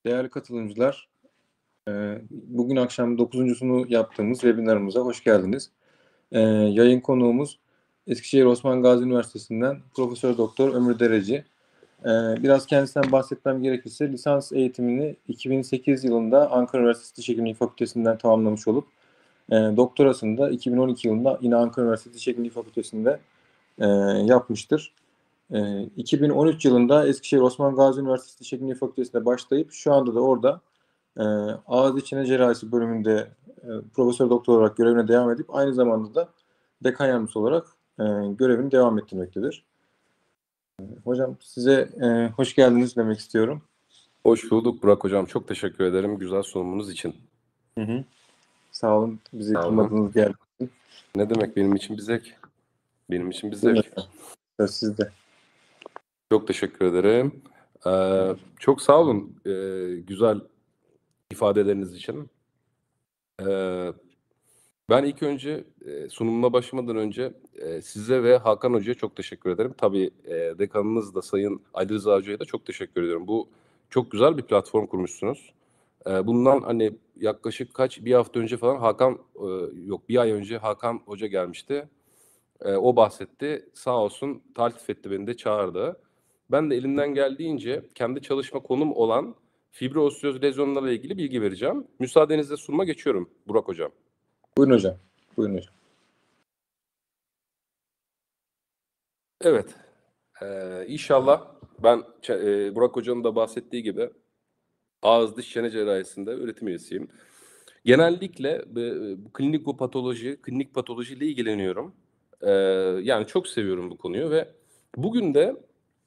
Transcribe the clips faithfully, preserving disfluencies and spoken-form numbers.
Değerli katılımcılar, e, bugün akşam dokuzuncusunu yaptığımız webinarımıza hoş geldiniz. E, yayın konuğumuz Eskişehir Osman Gazi Üniversitesi'nden Profesör Doktor Ömür Dereci. E, biraz kendisinden bahsetmem gerekirse lisans eğitimini iki bin sekiz yılında Ankara Üniversitesi Diş Hekimliği Fakültesinden tamamlamış olup e, doktorasını da iki bin on iki yılında yine Ankara Üniversitesi Diş Hekimliği Fakültesi'nde e, yapmıştır. E, iki bin on üç yılında Eskişehir Osman Gazi Üniversitesi Diş Hekimliği Fakültesi'nde başlayıp şu anda da orada e, ağız içine cerrahisi bölümünde e, profesör doktor olarak görevine devam edip aynı zamanda da dekan yardımcısı olarak e, görevini devam ettirmektedir. E, hocam size e, hoş geldiniz demek istiyorum. Hoş bulduk Burak Hocam. Çok teşekkür ederim güzel sunumunuz için. Hı hı. Sağ olun. Bizi Sağ olun. kırmadığınız geldi. Ne demek, benim için bir zevk. Benim için bir zevk. Söz sizde. Çok teşekkür ederim. Ee, çok sağ olun ee, güzel ifadeleriniz için. Ee, ben ilk önce e, sunumuna başlamadan önce e, size ve Hakan Hoca'ya çok teşekkür ederim. Tabii e, dekanınız da Sayın Ali Rıza Hoca'ya da çok teşekkür ediyorum. Bu çok güzel bir platform kurmuşsunuz. E, bundan hani yaklaşık kaç bir hafta önce falan Hakan e, yok bir ay önce Hakan Hoca gelmişti. E, o bahsetti. Sağ olsun taltif etti, beni de çağırdı. Ben de elimden geldiğince kendi çalışma konum olan fibroostöz lezyonlarla ilgili bilgi vereceğim. Müsaadenizle sunuma geçiyorum Burak Hocam. Buyurun hocam. Buyurun hocam. Evet. Ee, inşallah ben e, Burak Hoca'nın da bahsettiği gibi ağız diş çene cerrahisinde öğretim üyesiyim. Genellikle bu, bu klinik patoloji, klinik patoloji ile ilgileniyorum. Ee, yani çok seviyorum bu konuyu ve bugün de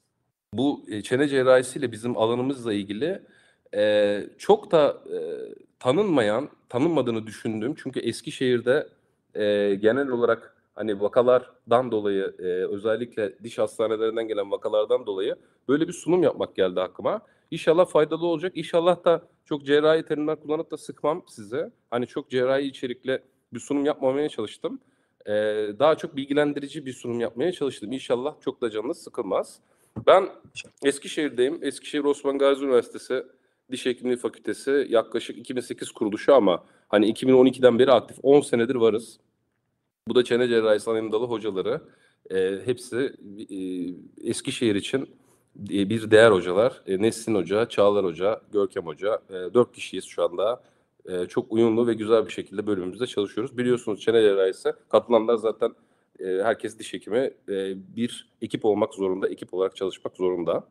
bu e, çene cerrahisiyle bizim alanımızla ilgili e, çok da e, tanınmayan, tanınmadığını düşündüğüm, çünkü Eskişehir'de e, genel olarak hani vakalardan dolayı e, özellikle diş hastanelerinden gelen vakalardan dolayı böyle bir sunum yapmak geldi aklıma. İnşallah faydalı olacak. İnşallah da çok cerrahi terimler kullanıp da sıkmam size. Hani çok cerrahi içerikli bir sunum yapmamaya çalıştım. E, daha çok bilgilendirici bir sunum yapmaya çalıştım. İnşallah çok da canınız sıkılmaz. Ben Eskişehir'deyim. Eskişehir Osman Gazi Üniversitesi Diş Hekimliği Fakültesi yaklaşık iki bin sekiz kuruluşu ama hani iki bin on ikiden beri aktif, on senedir varız. Bu da çene cerrahisi anayım dalı hocaları. E, hepsi e, Eskişehir için e, bir değer hocalar. E, Nesrin Hoca, Çağlar Hoca, Görkem Hoca. E, dört kişiyiz şu anda. E, çok uyumlu ve güzel bir şekilde bölümümüzde çalışıyoruz. Biliyorsunuz çene cerrahisi, katılanlar zaten e, herkes diş hekimi. E, bir ekip olmak zorunda, ekip olarak çalışmak zorunda.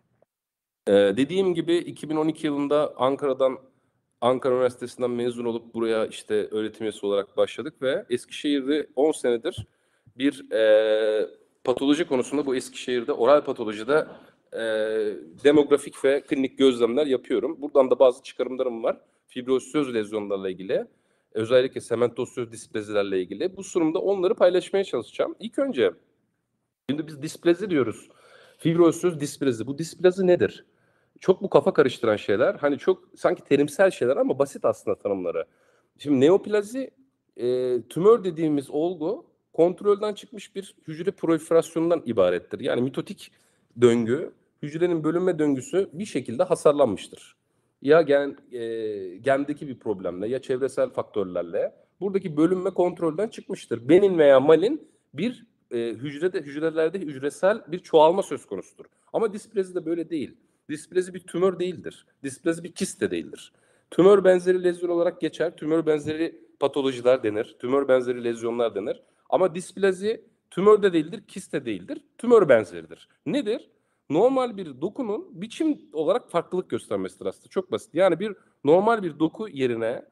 E, dediğim gibi iki bin on iki yılında Ankara'dan Ankara Üniversitesi'nden mezun olup buraya işte öğretim üyesi olarak başladık ve Eskişehir'de on senedir bir e, patoloji konusunda, bu Eskişehir'de oral patolojide e, demografik ve klinik gözlemler yapıyorum. Buradan da bazı çıkarımlarım var. Fibrosöz lezyonlarla ilgili, özellikle sementosöz displazilerle ilgili. Bu sunumda onları paylaşmaya çalışacağım. İlk önce, şimdi biz displazi diyoruz. Fibrosöz displazi. Bu displazi nedir? Çok bu kafa karıştıran şeyler. Hani çok sanki terimsel şeyler ama basit aslında tanımları. Şimdi neoplazi e, tümör dediğimiz olgu kontrolden çıkmış bir hücre proliferasyonundan ibarettir. Yani mitotik döngü, hücrenin bölünme döngüsü bir şekilde hasarlanmıştır. Ya gen, e, gendeki bir problemle ya çevresel faktörlerle buradaki bölünme kontrolden çıkmıştır. Benin veya malin bir e, hücrede hücrelerde hücresel bir çoğalma söz konusudur. Ama displazi de böyle değil. Displazi bir tümör değildir. Displazi bir kist de değildir. Tümör benzeri lezyon olarak geçer. Tümör benzeri patolojiler denir. Tümör benzeri lezyonlar denir. Ama displazi tümör de değildir, kist de değildir. Tümör benzeridir. Nedir? Normal bir dokunun biçim olarak farklılık göstermesidir aslında. Çok basit. Yani bir normal bir doku yerine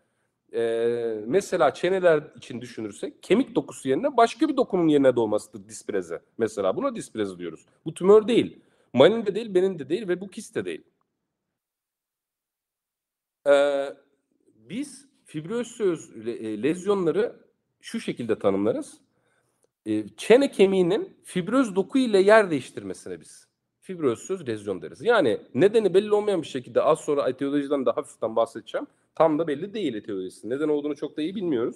e, mesela çeneler için düşünürsek kemik dokusu yerine başka bir dokunun yerine doğmasıdır displazi. Mesela buna displazi diyoruz. Bu tümör değil. Malin de değil, benin de değil ve bu kist de değil. Ee, biz fibrosöz le- lezyonları şu şekilde tanımlarız. Ee, çene kemiğinin fibroz doku ile yer değiştirmesine biz fibrosöz lezyon deriz. Yani nedeni belli olmayan bir şekilde, az sonra etiyolojiden de hafiften bahsedeceğim. Tam da belli değil etiyolojisi. Neden olduğunu çok da iyi bilmiyoruz.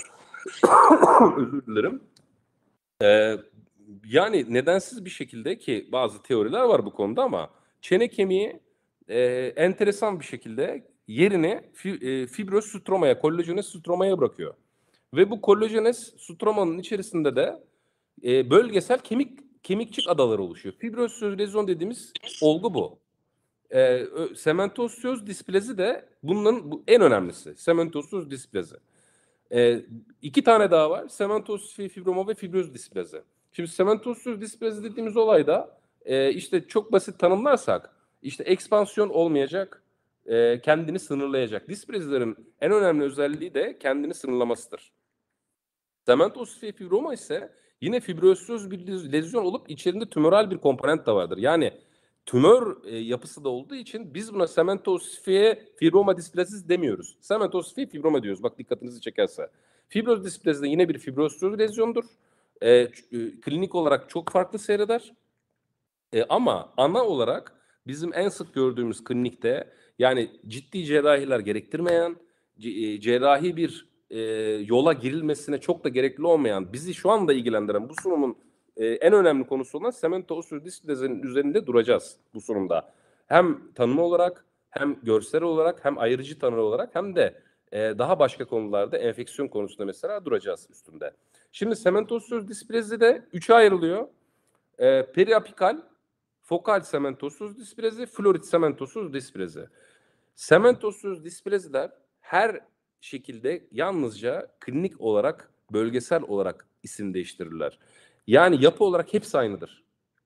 Özür dilerim. Ee, yani nedensiz bir şekilde, ki bazı teoriler var bu konuda, ama çene kemiği e, enteresan bir şekilde yerini fi, e, fibroz stromaya, kollajenes stromaya bırakıyor. Ve bu kollajenes stromanın içerisinde de e, bölgesel kemik kemikçik adaları oluşuyor. Fibrozöz lezyon dediğimiz olgu bu. E, sementosöz displezi de bunların bu, en önemlisi. Sementosöz displezi. E, iki tane daha var. Sementosöz fibroma ve fibroz displezi. Şimdi sementosöz displezi dediğimiz olayda e, işte çok basit tanımlarsak işte ekspansiyon olmayacak, e, kendini sınırlayacak. Displezilerin en önemli özelliği de kendini sınırlamasıdır. Sementosöz fibroma ise yine fibrozöz bir lezyon olup içerisinde tümöral bir komponent de vardır. Yani tümör e, yapısı da olduğu için biz buna sementosöz fibroma displezis demiyoruz. Sementosöz fibroma diyoruz. Bak dikkatinizi çekerse. Fibroz displezi de yine bir fibrozöz lezyondur. E, e, klinik olarak çok farklı seyreder. E, ama ana olarak bizim en sık gördüğümüz klinikte yani ciddi cerrahiler gerektirmeyen, c- e, cerrahi bir e, yola girilmesine çok da gerekli olmayan, bizi şu anda ilgilendiren bu sunumun e, en önemli konusu olan sementosöz displezinin üzerinde duracağız bu sunumda. Hem tanımı olarak, hem görsel olarak, hem ayrıcı tanı olarak, hem de e, daha başka konularda enfeksiyon konusunda mesela duracağız üstünde. Şimdi sementosöz displezi de üçe ayrılıyor. E, periapikal, fokal sementosöz displezi, florid sementosöz displezi. Sementosöz displeziler her şekilde yalnızca klinik olarak, bölgesel olarak isim değiştirirler. Yani yapı olarak hepsi aynıdır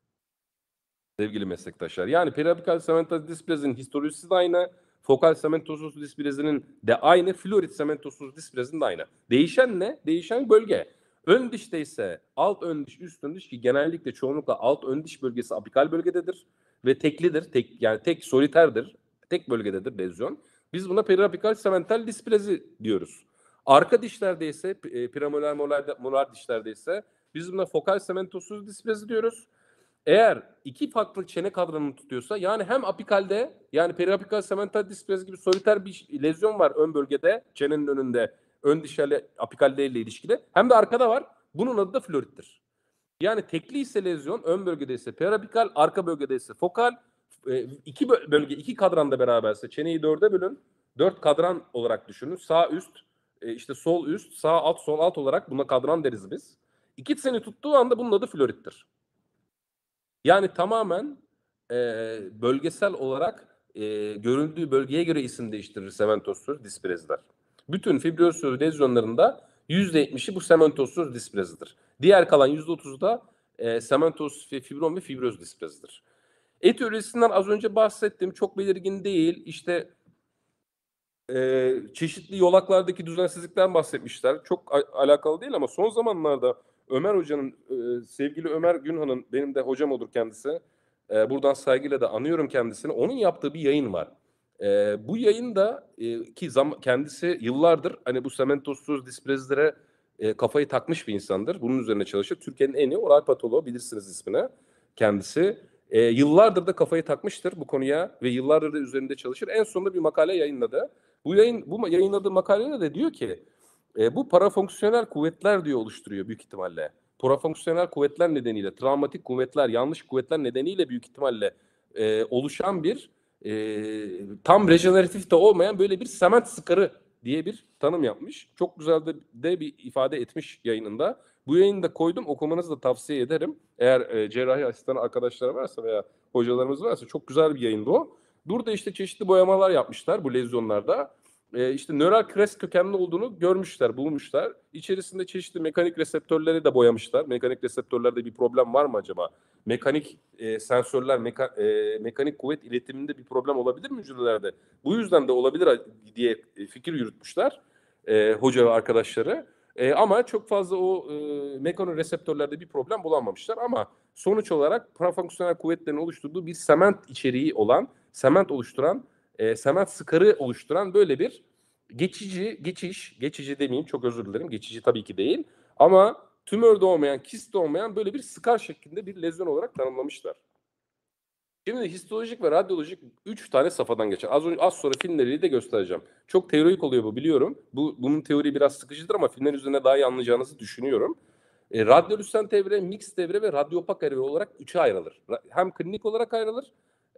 sevgili meslektaşlar. Yani periapikal sementosöz displezinin histolojisi de aynı, fokal sementosöz displezinin de aynı, florid sementosöz displezinin de aynı. Değişen ne? Değişen bölge. Ön dişte ise alt ön diş, üst ön diş ki genellikle çoğunlukla alt ön diş bölgesi apikal bölgededir ve teklidir. Tek, yani tek soliterdir. Tek bölgededir lezyon. Biz buna periapikal semental displezi diyoruz. Arka dişlerde ise e, premolar molar, molar dişlerde ise biz buna fokal sementosöz displezi diyoruz. Eğer iki farklı çene kadranını tutuyorsa yani hem apikalde yani periapikal semental displezi gibi soliter bir lezyon var ön bölgede çenenin önünde ön dişlerle apikalde ile ilişkili hem de arkada var. Bunun adı da florittir. Yani tekli ise lezyon ön bölgede ise periapikal, arka bölgede ise fokal. E, iki bölge iki kadranda beraberse çeneyi dörde bölün. Dört kadran olarak düşünün. Sağ üst, e, işte sol üst, sağ alt, sol alt olarak buna kadran deriz biz. İkisini tuttuğu anda bunun adı florittir. Yani tamamen e, bölgesel olarak e, görüldüğü bölgeye göre isim değiştirir sementosöz displezler. Bütün fibrozöz lezyonlarında yüzde yetmişi bu sementosöz displezidir. Diğer kalan yüzde otuzu da e, sementosöz fibrom ve fibroz displezidir. Etiyolojisinden az önce bahsettim. Çok belirgin değil. İşte e, çeşitli yolaklardaki düzensizlikten bahsetmişler. Çok a- alakalı değil ama son zamanlarda Ömer Hoca'nın, e, sevgili Ömer Günhan'ın, benim de hocam olur kendisi. E, buradan saygıyla da anıyorum kendisini. Onun yaptığı bir yayın var. E, bu yayında e, ki zam kendisi yıllardır hani bu sementosöz displezilere e, kafayı takmış bir insandır. Bunun üzerine çalışır. Türkiye'nin en iyi oral patoloğu, bilirsiniz ismini kendisi. E, yıllardır da kafayı takmıştır bu konuya ve yıllardır da üzerinde çalışır. En sonunda bir makale yayınladı. Bu yayın bu yayınladığı makalede de diyor ki e, bu parafonksiyonel kuvvetler diyor oluşturuyor büyük ihtimalle. Parafonksiyonel kuvvetler nedeniyle, travmatik kuvvetler, yanlış kuvvetler nedeniyle büyük ihtimalle e, oluşan bir e, tam rejeneratif de olmayan böyle bir sement sıkarı diye bir tanım yapmış. Çok güzel de, de bir ifade etmiş yayınında. Bu yayını da koydum, okumanızı da tavsiye ederim. Eğer e, cerrahi asistan arkadaşlar varsa veya hocalarımız varsa çok güzel bir yayındı o. Burada işte çeşitli boyamalar yapmışlar bu lezyonlarda. E, işte nöral kres kökenli olduğunu görmüşler, bulmuşlar. İçerisinde çeşitli mekanik reseptörleri de boyamışlar. Mekanik reseptörlerde bir problem var mı acaba? Mekanik e, sensörler, meka, e, mekanik kuvvet iletiminde bir problem olabilir mi hücrelerde? Bu yüzden de olabilir diye fikir yürütmüşler e, hoca ve arkadaşları. E, ama çok fazla o e, mekanoreseptörlerde bir problem bulamamışlar. Ama sonuç olarak parafonksiyonel kuvvetlerin oluşturduğu bir sement içeriği olan, sement oluşturan, e, sement sıkarı oluşturan böyle bir geçici, geçiş, geçici demeyeyim çok özür dilerim, geçici tabii ki değil. Ama tümör de olmayan, kist de olmayan böyle bir skar şeklinde bir lezyon olarak tanımlamışlar. Şimdi histolojik ve radyolojik üç tane safhadan geçer. Az önce az sonra filmleriyle de göstereceğim. Çok teorik oluyor bu biliyorum. Bu bunun teoriyi biraz sıkıcıdır ama filmler üzerine daha iyi anlayacağınızı düşünüyorum. E, radyolüsent evre, mix evre ve radyopak evre olarak üçe ayrılır. Hem klinik olarak ayrılır,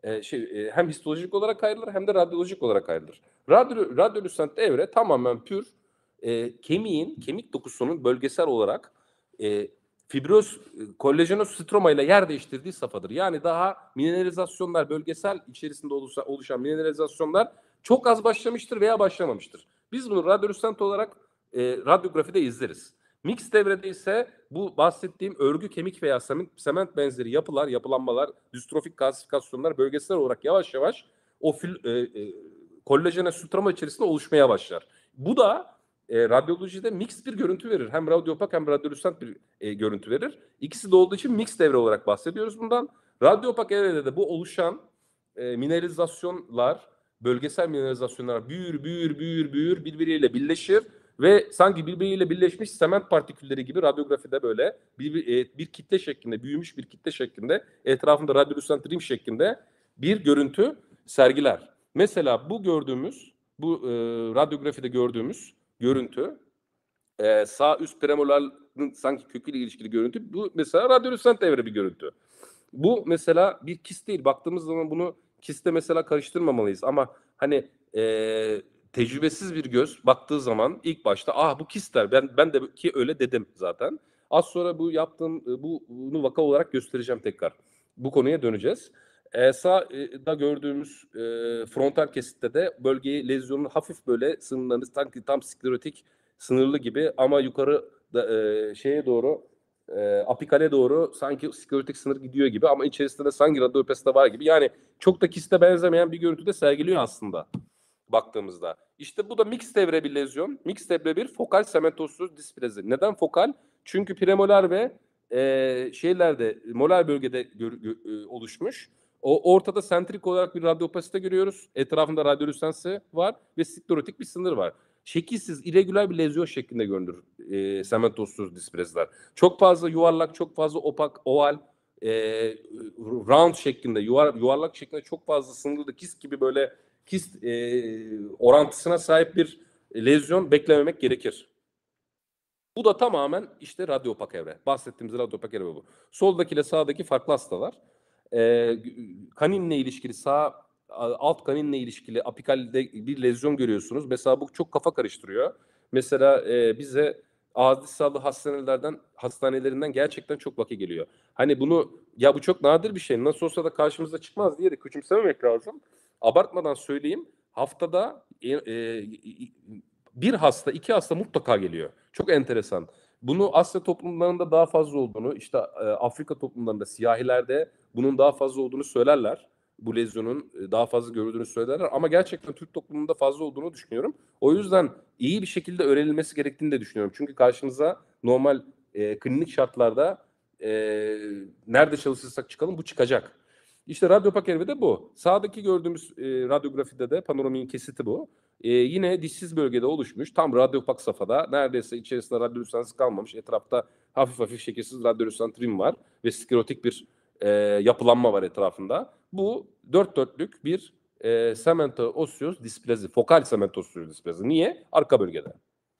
e, şey e, hem histolojik olarak ayrılır hem de radyolojik olarak ayrılır. Radyo, radyolüsent evre tamamen pür e, kemiğin, kemik dokusunun bölgesel olarak e, fibroz, e, kollajenos stroma ile yer değiştirdiği safhadır. Yani daha mineralizasyonlar, bölgesel içerisinde oluşan, oluşan mineralizasyonlar çok az başlamıştır veya başlamamıştır. Biz bunu radyolüsent olarak e, radyografide izleriz. Mix devrede ise bu bahsettiğim örgü, kemik veya sement, sement benzeri yapılar, yapılanmalar, distrofik kalsifikasyonlar bölgesel olarak yavaş yavaş o fil, e, e, kollajenes stroma içerisinde oluşmaya başlar. Bu da e, radyolojide mix bir görüntü verir. Hem radyopak hem radyolüsent bir e, görüntü verir. İkisi de olduğu için mix devre olarak bahsediyoruz bundan. Radyopak evrede de bu oluşan e, mineralizasyonlar, bölgesel mineralizasyonlar büyür, büyür, büyür, büyür, birbiriyle birleşir ve sanki birbiriyle birleşmiş sement partikülleri gibi radyografide böyle bir, bir, e, bir kitle şeklinde, büyümüş bir kitle şeklinde, etrafında radyolüsent rim şeklinde bir görüntü sergiler. Mesela bu gördüğümüz, bu e, radyografide gördüğümüz görüntü, e, sağ üst premoların sanki köküyle ilişkili görüntü, bu mesela radyolüsent evre bir görüntü. Bu mesela bir kist değil. Baktığımız zaman bunu kiste mesela karıştırmamalıyız. Ama hani e, tecrübesiz bir göz baktığı zaman ilk başta ah bu kist der. Ben, ben de ki öyle dedim zaten. Az sonra bu yaptığım e, bu bunu vaka olarak göstereceğim tekrar. Bu konuya döneceğiz. E, sağda gördüğümüz e, frontal kesitte de bölgeyi lezyonun hafif böyle sınırlarını sanki tam sklerotik sınırlı gibi ama yukarı da, e, şeye doğru e, apikale doğru sanki sklerotik sınır gidiyor gibi ama içerisinde de sanki radyopeside var gibi. Yani çok da kiste benzemeyen bir görüntü de sergiliyor aslında baktığımızda. İşte bu da mixed evre bir lezyon. Mixed evre bir fokal sementozsuz displezi. Neden fokal? Çünkü premolar ve e, şeylerde molar bölgede gör, gö, e, oluşmuş. O ortada sentrik olarak bir radyopasite görüyoruz. Etrafında radyolüsensi var ve sklerotik bir sınır var. Şekilsiz, irregüler bir lezyon şeklinde görünür e, sementozsuz displaziler. Çok fazla yuvarlak, çok fazla opak, oval, e, round şeklinde, yuvar, yuvarlak şeklinde çok fazla sınırlı kist gibi böyle kist e, orantısına sahip bir lezyon beklememek gerekir. Bu da tamamen işte radyopak evre. Bahsettiğimiz radyopak evre bu. Soldaki ile sağdaki farklı hastalar. Ee, kaninle ilişkili sağ alt kaninle ilişkili apikalde bir lezyon görüyorsunuz. Mesela bu çok kafa karıştırıyor. Mesela e, bize ağız diş sağlığı hastanelerden hastanelerinden gerçekten çok vaka geliyor. Hani bunu ya bu çok nadir bir şey. Nasıl olsa da karşımıza çıkmaz diye de küçümsememek lazım. Abartmadan söyleyeyim. Haftada e, e, bir hasta, iki hasta mutlaka geliyor. Çok enteresan. Bunu Asya toplumlarında daha fazla olduğunu, işte e, Afrika toplumlarında, siyahilerde bunun daha fazla olduğunu söylerler. Bu lezyonun e, daha fazla görüldüğünü söylerler. Ama gerçekten Türk toplumunda fazla olduğunu düşünüyorum. O yüzden iyi bir şekilde öğrenilmesi gerektiğini de düşünüyorum. Çünkü karşınıza normal e, klinik şartlarda e, nerede çalışırsak çıkalım bu çıkacak. İşte radyopak evi de bu. Sağdaki gördüğümüz e, radyografide de panoramiğin kesiti bu. E, yine dişsiz bölgede oluşmuş. Tam radyopak safhada. Neredeyse içerisinde radyolüsans kalmamış. Etrafta hafif hafif şekilsiz radyolüsans rim var. Ve sklerotik bir e, yapılanma var etrafında. Bu dört dörtlük bir e, semento osseous displazi. Fokal semento osseous displazi. Niye? Arka bölgede.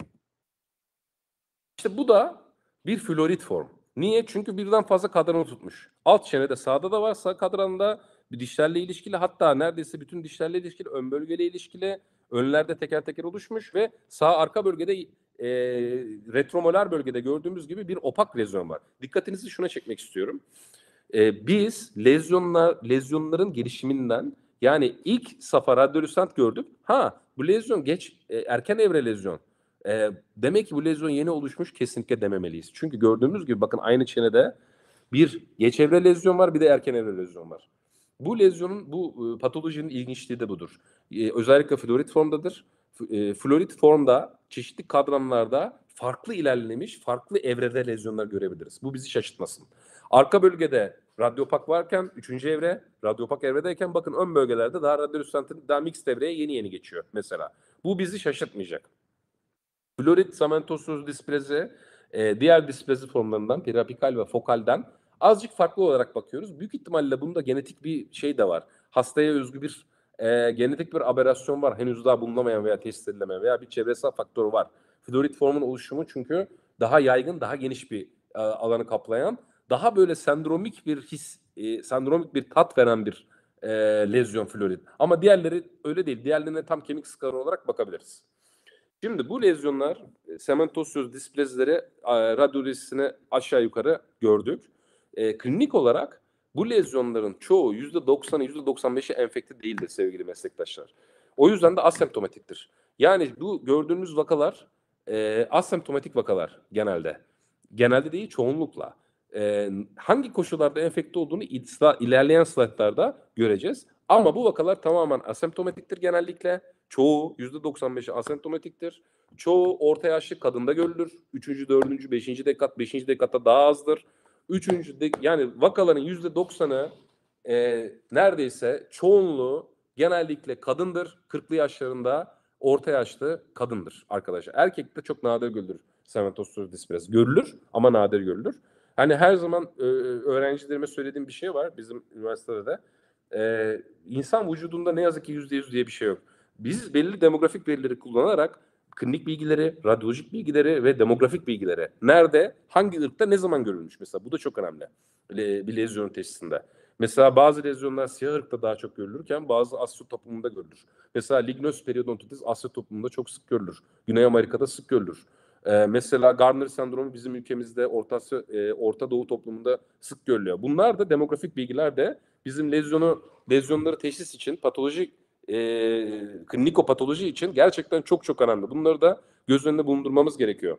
İşte bu da bir florit form. Niye? Çünkü birden fazla kadranı tutmuş. Alt çenede sağda da var, sağ kadranda bir dişlerle ilişkili, hatta neredeyse bütün dişlerle ilişkili, ön bölgeyle ilişkili, önlerde teker teker oluşmuş ve sağ arka bölgede e, retromolar bölgede gördüğümüz gibi bir opak lezyon var. Dikkatinizi şuna çekmek istiyorum. E, biz lezyonlar, lezyonların gelişiminden, yani ilk safha radyolüsent gördük. Ha bu lezyon geç e, erken evre lezyon. E, demek ki bu lezyon yeni oluşmuş, kesinlikle dememeliyiz. Çünkü gördüğümüz gibi bakın aynı çenede bir geç evre lezyon var, bir de erken evre lezyon var. Bu lezyonun, bu e, patolojinin ilginçliği de budur. E, özellikle florit formdadır. F- E, florit formda çeşitli kadranlarda farklı ilerlemiş, farklı evrede lezyonlar görebiliriz. Bu bizi şaşırtmasın. Arka bölgede radyopak varken, üçüncü evre, radyopak evredeyken bakın ön bölgelerde daha radyolüsentin daha mixed evreye yeni yeni geçiyor mesela. Bu bizi şaşırtmayacak. Florit samentosuz displezi e, diğer displezi formlarından periapikal ve fokalden azıcık farklı olarak bakıyoruz. Büyük ihtimalle bunda genetik bir şey de var. Hastaya özgü bir e, genetik bir aberasyon var. Henüz daha bulunamayan veya teşhis edilemeyen veya bir çevresel faktör var. Florit formun oluşumu çünkü daha yaygın, daha geniş bir e, alanı kaplayan, daha böyle sendromik bir his, e, sendromik bir tat veren bir e, lezyon florid. Ama diğerleri öyle değil. Diğerlerine tam kemik skarı olarak bakabiliriz. Şimdi bu lezyonlar, e, sementosyoz displazileri e, radyolojisini aşağı yukarı gördük. E, klinik olarak bu lezyonların çoğu yüzde doksanı yüzde doksan beşi enfekte değildir sevgili meslektaşlar. O yüzden de asemptomatiktir. Yani bu gördüğünüz vakalar e, asemptomatik vakalar genelde. Genelde değil, çoğunlukla. E, hangi koşullarda enfekte olduğunu itsla- ilerleyen slaytlarda göreceğiz. Ama bu vakalar tamamen asemptomatiktir genellikle. Çoğu yüzde doksan beşi asemptomatiktir. Çoğu orta yaşlı kadında görülür. Üçüncü, dördüncü, beşinci dekat, beşinci dekatta daha azdır. Üçüncü de, yani vakaların yüzde doksanı e, neredeyse çoğunluğu genellikle kadındır. kırklı yaşlarında orta yaşlı kadındır arkadaşlar. Erkekte çok nadir görülür sementosyoz displaz. Görülür ama nadir görülür. Hani her zaman e, öğrencilerime söylediğim bir şey var bizim üniversitede de. E, insan vücudunda ne yazık ki yüzde yüz diye bir şey yok. Biz belli demografik verileri kullanarak klinik bilgileri, radyolojik bilgileri ve demografik bilgileri nerede, hangi ırkta ne zaman görülmüş mesela bu da çok önemli Le, bir lezyon teşhisinde. Mesela bazı lezyonlar siyah ırkta daha çok görülürken bazı Asya toplumunda görülür. Mesela lignos periodontitis Asya toplumunda çok sık görülür. Güney Amerika'da sık görülür. Ee, mesela Gardner sendromu bizim ülkemizde Orta, Asya, e, Orta Doğu toplumunda sık görülüyor. Bunlar da demografik bilgiler de bizim lezyonu lezyonları teşhis için patolojik e, klinikopatoloji için gerçekten çok çok önemli. Bunları da göz önünde bulundurmamız gerekiyor.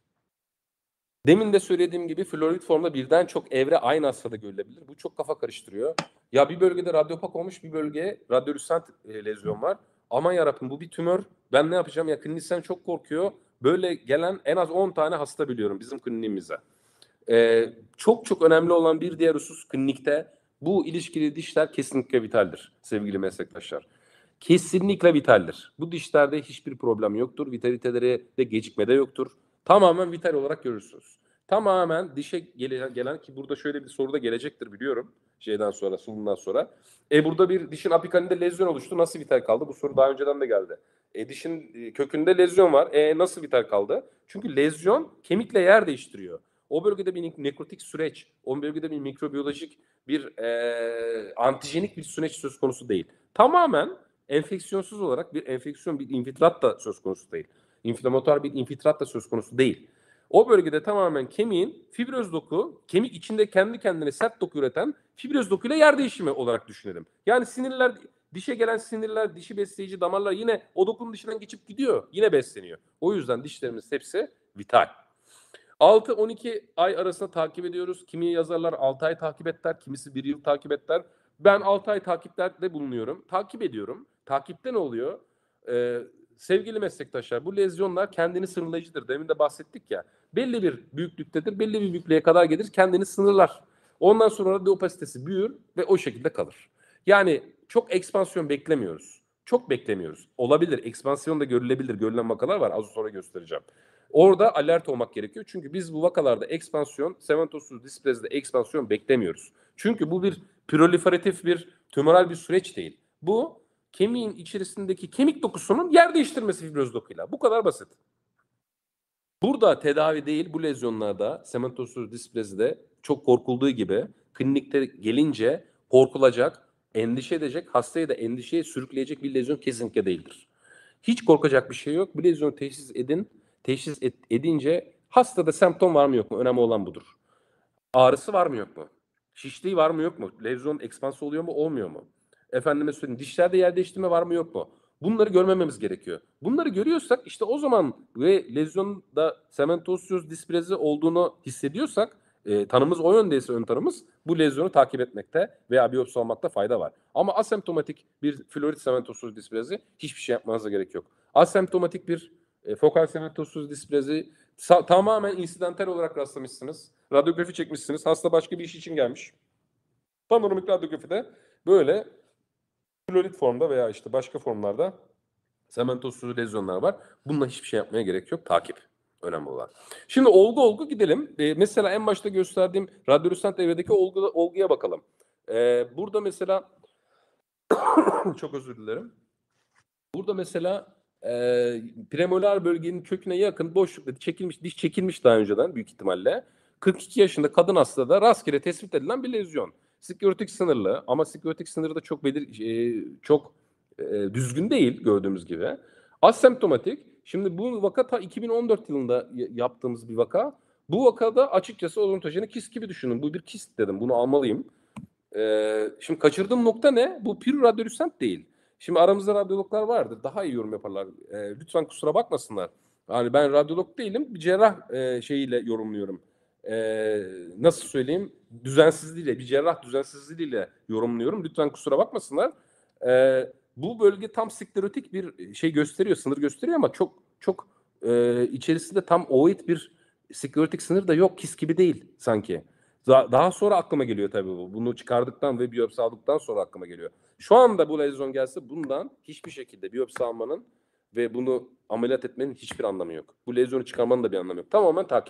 Demin de söylediğim gibi florid formda birden çok evre aynı hastada görülebilir. Bu çok kafa karıştırıyor. Ya bir bölgede radyopak olmuş, bir bölgeye radyolüsent e, lezyon var. Aman yarabbim bu bir tümör. Ben ne yapacağım? Ya klinisyen çok korkuyor. Böyle gelen en az on tane hasta biliyorum bizim kliniğimize. Ee, çok çok önemli olan bir diğer husus klinikte bu ilişkili dişler kesinlikle vitaldir sevgili meslektaşlar. Kesinlikle vitaldir. Bu dişlerde hiçbir problem yoktur. Vitaliteleri de gecikmede yoktur. Tamamen vital olarak görürsünüz. Tamamen dişe gelen, gelen ki burada şöyle bir soru da gelecektir biliyorum. Şeyden sonra, sunumdan sonra. E burada bir dişin apikalinde lezyon oluştu. Nasıl vital kaldı? Bu soru daha önceden de geldi. E dişin e, kökünde lezyon var. E nasıl vital kaldı? Çünkü lezyon kemikle yer değiştiriyor. O bölgede bir nekrotik süreç, o bölgede bir mikrobiyolojik, bir e, antijenik bir süreç söz konusu değil. Tamamen enfeksiyonsuz olarak bir enfeksiyon, bir infiltrat da söz konusu değil. İnflamatuar bir infiltrat da söz konusu değil. O bölgede tamamen kemiğin fibroz doku, kemik içinde kendi kendine sert doku üreten fibroz dokuyla yer değişimi olarak düşünelim. Yani sinirler, dişe gelen sinirler, dişi besleyici damarlar yine o dokunun dışından geçip gidiyor. Yine besleniyor. O yüzden dişlerimiz hepsi vital. altı on iki ay arasında takip ediyoruz. Kimi yazarlar altı ay takip et der, kimisi bir yıl takip et der. Ben altı ay takiplerde bulunuyorum. Takip ediyorum. Takipte ne oluyor? Ee, sevgili meslektaşlar bu lezyonlar kendini sınırlayıcıdır. Demin de bahsettik ya. Belli bir büyüklüktedir. Belli bir büyüklüğe kadar gelir. Kendini sınırlar. Ondan sonra da opasitesi büyür ve o şekilde kalır. Yani çok ekspansiyon beklemiyoruz. Çok beklemiyoruz. Olabilir. Ekspansiyon da görülebilir. Görülen vakalar var. Az sonra göstereceğim. Orada alert olmak gerekiyor. Çünkü biz bu vakalarda ekspansiyon, sementosuz displazide ekspansiyon beklemiyoruz. Çünkü bu bir proliferatif bir tümöral bir süreç değil. Bu kemiğin içerisindeki kemik dokusunun yer değiştirmesi fibroz dokuyla. Bu kadar basit. Burada tedavi değil bu lezyonlarda sementosuz displazide çok korkulduğu gibi klinikte gelince korkulacak, endişe edecek, hastayı da endişeye sürükleyecek bir lezyon kesinlikle değildir. Hiç korkacak bir şey yok. Bu lezyonu teşhis edin. Teşhis et, edince hastada semptom var mı yok mu? Önemli olan budur. Ağrısı var mı yok mu? Şişliği var mı yok mu? Lezyon ekspansı oluyor mu olmuyor mu? Efendime söyleyeyim dişlerde yer değiştirme var mı yok mu? Bunları görmememiz gerekiyor. Bunları görüyorsak işte o zaman ve lezyonda sementosyoz displazi olduğunu hissediyorsak e, tanımız o yöndeyse ön tanımız bu lezyonu takip etmekte veya biyopsi almakta fayda var. Ama asemptomatik bir florid sementosyoz displazi hiçbir şey yapmanıza gerek yok. Asemptomatik bir e, fokal sementosyoz displazi sa- tamamen insidental olarak rastlamışsınız. Radyografi çekmişsiniz. Hasta başka bir iş için gelmiş. Panoramik radyografide böyle florid formda veya işte başka formlarda sementosuz lezyonlar var. Bununla hiçbir şey yapmaya gerek yok. Takip önemli olan. Şimdi olgu olgu gidelim. Ee, mesela en başta gösterdiğim radyolüsent evredeki olgu, olguya bakalım. Ee, burada mesela çok özür dilerim. Burada mesela e, premolar bölgenin köküne yakın boşlukta çekilmiş, diş çekilmiş daha önceden büyük ihtimalle. kırk iki yaşında kadın hastada rastgele tespit edilen bir lezyon. Sklerotik sınırlı ama sklerotik sınırı da çok belir e, çok e, düzgün değil gördüğümüz gibi. Asemptomatik. Şimdi bu vaka ta iki bin on dört yılında yaptığımız bir vaka. Bu vakada açıkçası odontojeni kist gibi düşünün. Bu bir kist dedim. Bunu almalıyım. Ee, şimdi kaçırdığım nokta ne? Bu pür radyolüsent değil. Şimdi aramızda radyologlar vardır. Daha iyi yorum yaparlar. Ee, lütfen kusura bakmasınlar. Yani ben radyolog değilim. Bir cerrah e, şeyiyle yorumluyorum. Ee, nasıl söyleyeyim? Düzensizliğiyle, bir cerrah düzensizliğiyle yorumluyorum. Lütfen kusura bakmasınlar. Ee, bu bölge tam sklerotik bir şey gösteriyor, sınır gösteriyor ama çok çok e, içerisinde tam ovoid bir sklerotik sınır da yok. Kis gibi değil sanki. Daha sonra aklıma geliyor tabii bu. Bunu çıkardıktan ve biyopsi aldıktan sonra aklıma geliyor. Şu anda bu lezyon gelse bundan hiçbir şekilde biyopsi almanın ve bunu ameliyat etmenin hiçbir anlamı yok. Bu lezyonu çıkarmanın da bir anlamı yok. Tamamen takip.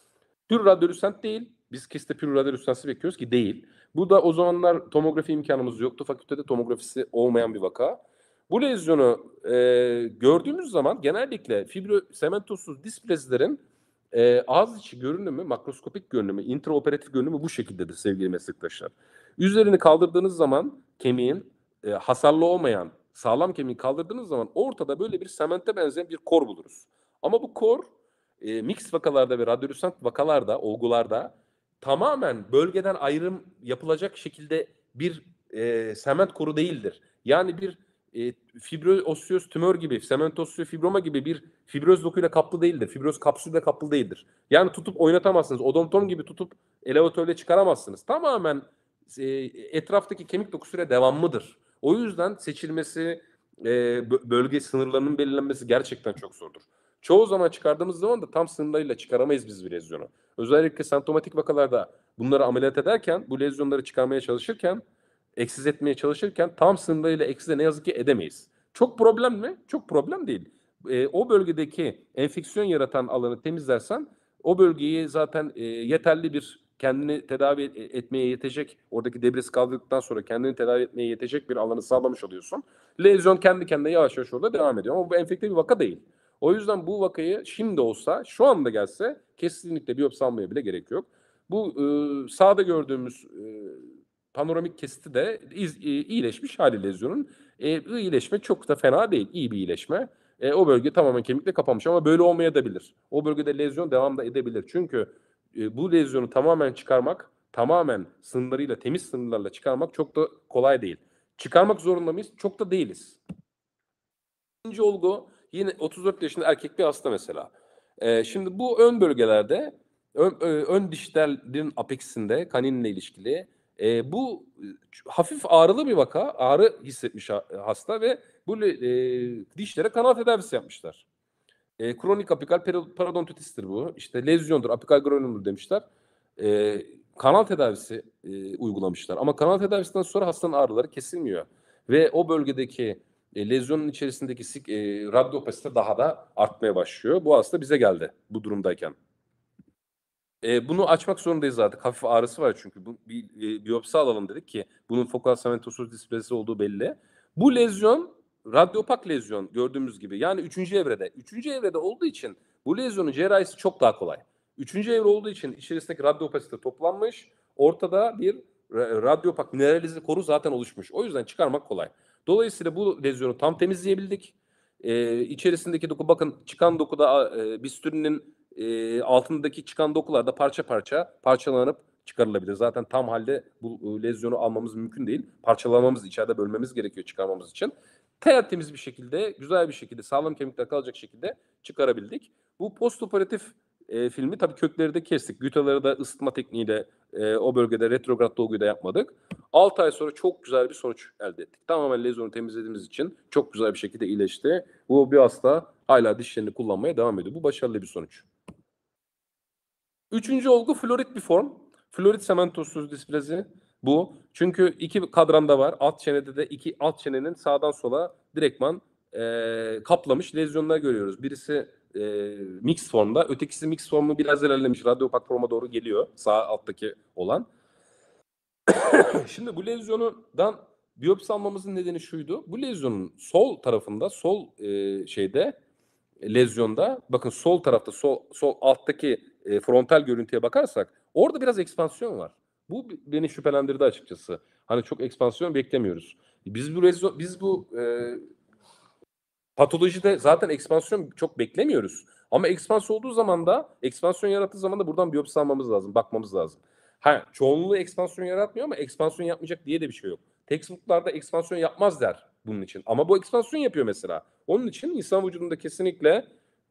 Pür radyolüsent değil. Biz kiste pür radyolüsensi bekliyoruz ki değil. Bu da o zamanlar tomografi imkanımız yoktu. Fakültede tomografisi olmayan bir vaka. Bu lezyonu e, gördüğümüz zaman genellikle fibrosementozsuz displazilerin e, ağız içi görünümü, makroskopik görünümü, intraoperatif görünümü bu şekildedir sevgili meslektaşlar. Üzerini kaldırdığınız zaman kemiğin e, hasarlı olmayan sağlam kemiği kaldırdığınız zaman ortada böyle bir semente benzeyen bir kor buluruz. Ama bu kor e, mix vakalarda ve radyolüsent vakalarda, olgularda tamamen bölgeden ayrım yapılacak şekilde bir e, sement koru değildir. Yani bir e, fibroosseöz tümör gibi, sementosyo fibroma gibi bir fibroz dokuyla kaplı değildir. Fibroz kapsülle kaplı değildir. Yani tutup oynatamazsınız. Odontom gibi tutup elevatörle çıkaramazsınız. Tamamen e, etraftaki kemik dokusuyla devamlıdır. O yüzden seçilmesi, e, bölge sınırlarının belirlenmesi gerçekten çok zordur. Çoğu zaman çıkardığımız zaman da tam sınırlarıyla çıkaramayız biz bir lezyonu. Özellikle semptomatik vakalarda bunları ameliyat ederken, bu lezyonları çıkarmaya çalışırken, eksiz etmeye çalışırken tam sınırlarıyla eksize ne yazık ki edemeyiz. Çok problem mi? Çok problem değil. E, o bölgedeki enfeksiyon yaratan alanı temizlersen o bölgeyi zaten e, yeterli bir kendini tedavi etmeye yetecek, oradaki debrisi kaldırdıktan sonra kendini tedavi etmeye yetecek bir alanı sağlamış oluyorsun. Lezyon kendi kendine yavaş yavaş orada devam ediyor ama bu enfekte bir vaka değil. O yüzden bu vakayı şimdi olsa, şu anda gelse kesinlikle biyopsi almaya bile gerek yok. Bu e, sağda gördüğümüz e, panoramik kesiti de iz, e, iyileşmiş hali lezyonun. E, iyileşme çok da fena değil, iyi bir iyileşme. E, o bölge tamamen kemikle kapanmış ama böyle olmayabilir. O bölgede lezyon devam da edebilir. Çünkü e, bu lezyonu tamamen çıkarmak, tamamen sınırlarıyla, temiz sınırlarla çıkarmak çok da kolay değil. Çıkarmak zorunda mıyız? Çok da değiliz. İkinci olgu yine otuz dört yaşında erkek bir hasta mesela. Ee, şimdi bu ön bölgelerde, ön, ön dişlerin apexinde kaninle ilişkili e, bu hafif ağrılı bir vaka, ağrı hissetmiş hasta ve bu e, dişlere kanal tedavisi yapmışlar. E, kronik apikal parodontitistir bu. İşte lezyondur, apikal granulumdur demişler. E, kanal tedavisi e, uygulamışlar. Ama kanal tedavisinden sonra hastanın ağrıları kesilmiyor. Ve o bölgedeki e, lezyonun içerisindeki e, radyopasite daha da artmaya başlıyor. Bu hasta bize geldi bu durumdayken. E, bunu açmak zorundayız artık. Hafif ağrısı var çünkü. Bu, bir e, biyopsi alalım dedik ki bunun fokal sementosuz displazisi olduğu belli. Bu lezyon radyopak lezyon gördüğümüz gibi. Yani üçüncü evrede. Üçüncü evrede olduğu için bu lezyonun cerrahisi çok daha kolay. Üçüncü evre olduğu için içerisindeki radyopasite toplanmış. Ortada bir radyopak mineralize koru zaten oluşmuş. O yüzden çıkarmak kolay. Dolayısıyla bu lezyonu tam temizleyebildik. Ee, içerisindeki doku bakın çıkan dokuda e, bistürinin e, altındaki çıkan dokular da parça parça parçalanıp çıkarılabilir. Zaten tam halde bu e, lezyonu almamız mümkün değil. Parçalamamız, içeride bölmemiz gerekiyor çıkarmamız için. Tertemiz bir şekilde, güzel bir şekilde, sağlam kemikler kalacak şekilde çıkarabildik. Bu postoperatif e, filmi tabii kökleri de kestik. Gütaları da ısıtma tekniğiyle e, o bölgede retrograd dolguyu da yapmadık. altı ay sonra çok güzel bir sonuç elde ettik. Tamamen lezyonu temizlediğimiz için çok güzel bir şekilde iyileşti. Bu bir hasta hala dişlerini kullanmaya devam ediyor. Bu başarılı bir sonuç. Üçüncü olgu florid bir form. Florid sementosuz displazi bu. Çünkü iki kadranda var. Alt çenede de iki alt çenenin sağdan sola direktman e, kaplamış lezyonlar görüyoruz. Birisi e, mix formda, ötekisi mix formu biraz ilerlemiş. Radyopak forma doğru geliyor. Sağ alttaki olan. Şimdi bu lezyondan biyopsi almamızın nedeni şuydu. Bu lezyonun sol tarafında, sol e, şeyde lezyonda, bakın sol tarafta, sol, sol alttaki e, frontal görüntüye bakarsak orada biraz ekspansiyon var. Bu beni şüphelendirdi açıkçası. Hani çok ekspansiyon beklemiyoruz. Biz bu rezo, biz bu e, patolojide zaten ekspansiyon çok beklemiyoruz. Ama ekspansiyon olduğu zaman da, ekspansiyon yarattığı zaman da buradan biyopsi almamız lazım, bakmamız lazım. Ha, çoğunluğu ekspansiyon yaratmıyor ama ekspansiyon yapmayacak diye de bir şey yok. Textbook'larda ekspansiyon yapmaz der bunun için. Ama bu ekspansiyon yapıyor mesela. Onun için insan vücudunda kesinlikle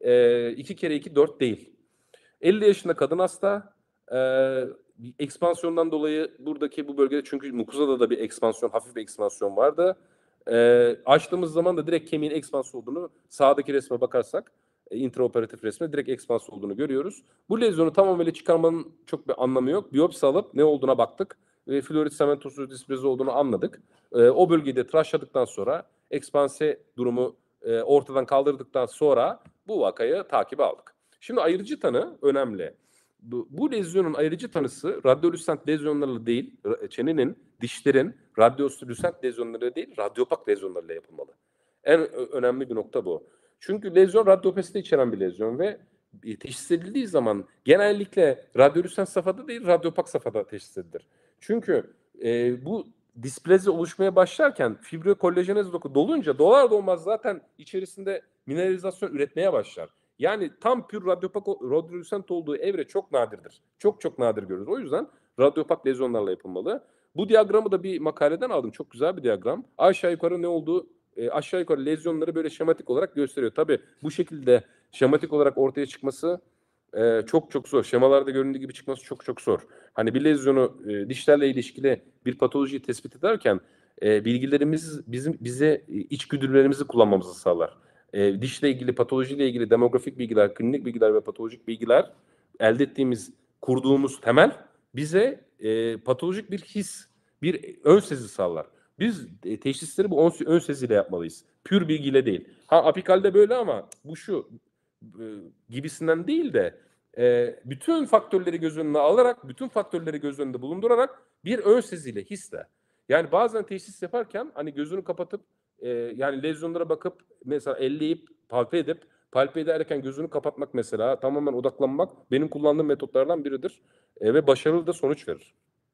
e, iki kere iki dört değil. elli yaşında kadın hasta, e, ekspansiyondan dolayı buradaki bu bölgede, çünkü mukozada da bir ekspansiyon, hafif bir ekspansiyon vardı. E, açtığımız zaman da direkt kemiğin ekspansiyon olduğunu, sağdaki resme bakarsak, e, intraoperatif resme direkt ekspansiyon olduğunu görüyoruz. Bu lezyonu tamamıyla çıkarmanın çok bir anlamı yok. Biyopsi alıp ne olduğuna baktık ve florid sementosuz displezi olduğunu anladık. E, o bölgeyi de tıraşladıktan sonra, ekspanse durumu e, ortadan kaldırdıktan sonra bu vakayı takibe aldık. Şimdi ayırıcı tanı önemli. Bu, bu lezyonun ayırıcı tanısı radyolüsent lezyonlarla değil, çenenin, dişlerin radyolüsent lezyonları değil, radyopak lezyonlarla yapılmalı. En önemli bir nokta bu. Çünkü lezyon radyopasite içeren bir lezyon ve teşhis edildiği zaman genellikle radyolüsent safhada değil, radyopak safhada teşhis edilir. Çünkü e, bu displezi oluşmaya başlarken fibrokollajenez doku dolunca dolar dolmaz zaten içerisinde mineralizasyon üretmeye başlar. Yani tam pür radyopak, radyolüsent olduğu evre çok nadirdir. Çok çok nadir görürüz. O yüzden radyopak lezyonlarla yapılmalı. Bu diyagramı da bir makaleden aldım. Çok güzel bir diyagram. Aşağı yukarı ne olduğu, e, aşağı yukarı lezyonları böyle şematik olarak gösteriyor. Tabii bu şekilde şematik olarak ortaya çıkması e, çok çok zor. Şemalarda göründüğü gibi çıkması çok çok zor. Hani bir lezyonu e, dişlerle ilişkili bir patolojiyi tespit ederken e, bilgilerimiz bizim bize içgüdülerimizi kullanmamızı sağlar. E, dişle ilgili, patolojiyle ilgili demografik bilgiler, klinik bilgiler ve patolojik bilgiler elde ettiğimiz, kurduğumuz temel bize e, patolojik bir his, bir ön sezi sağlar. Biz e, teşhisleri bu ön, ön seziyle yapmalıyız. Pür bilgiyle değil. Ha, apikalde böyle ama bu şu e, gibisinden değil de e, bütün faktörleri göz önüne alarak, bütün faktörleri göz önünde bulundurarak bir ön seziyle, hisle. Yani bazen teşhis yaparken hani gözünü kapatıp e, yani lezyonlara bakıp mesela elleyip palpe edip palpe ederken gözünü kapatmak mesela, tamamen odaklanmak benim kullandığım metotlardan biridir e, ve başarılı da sonuç verir.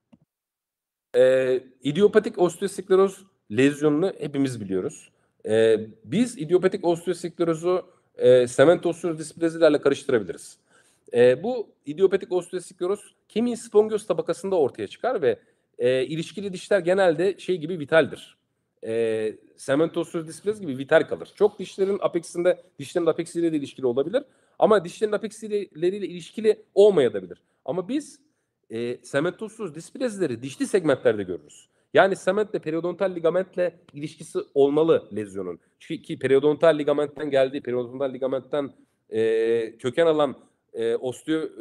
E, idiopatik osteoskleroz lezyonunu hepimiz biliyoruz. E, biz idiopatik osteosklerozu e, sementosuz displazilerle karıştırabiliriz. E, bu idiopatik osteoskleroz kemiğin spongios tabakasında ortaya çıkar ve e, ilişkili dişler genelde şey gibi vitaldir. E, sementosuz displazi gibi vital kalır. Çok dişlerin apeksinde, dişlerin apeksiyle de ilişkili olabilir ama dişlerin apeksileriyle ilişkili olmayabilir. Ama biz e, sementosuz displazileri dişli segmentlerde görürüz. Yani sementle periodontal ligamentle ilişkisi olmalı lezyonun. Çünkü periodontal ligamentten geldiği, periodontal ligamentten e, köken alan e, osteo e,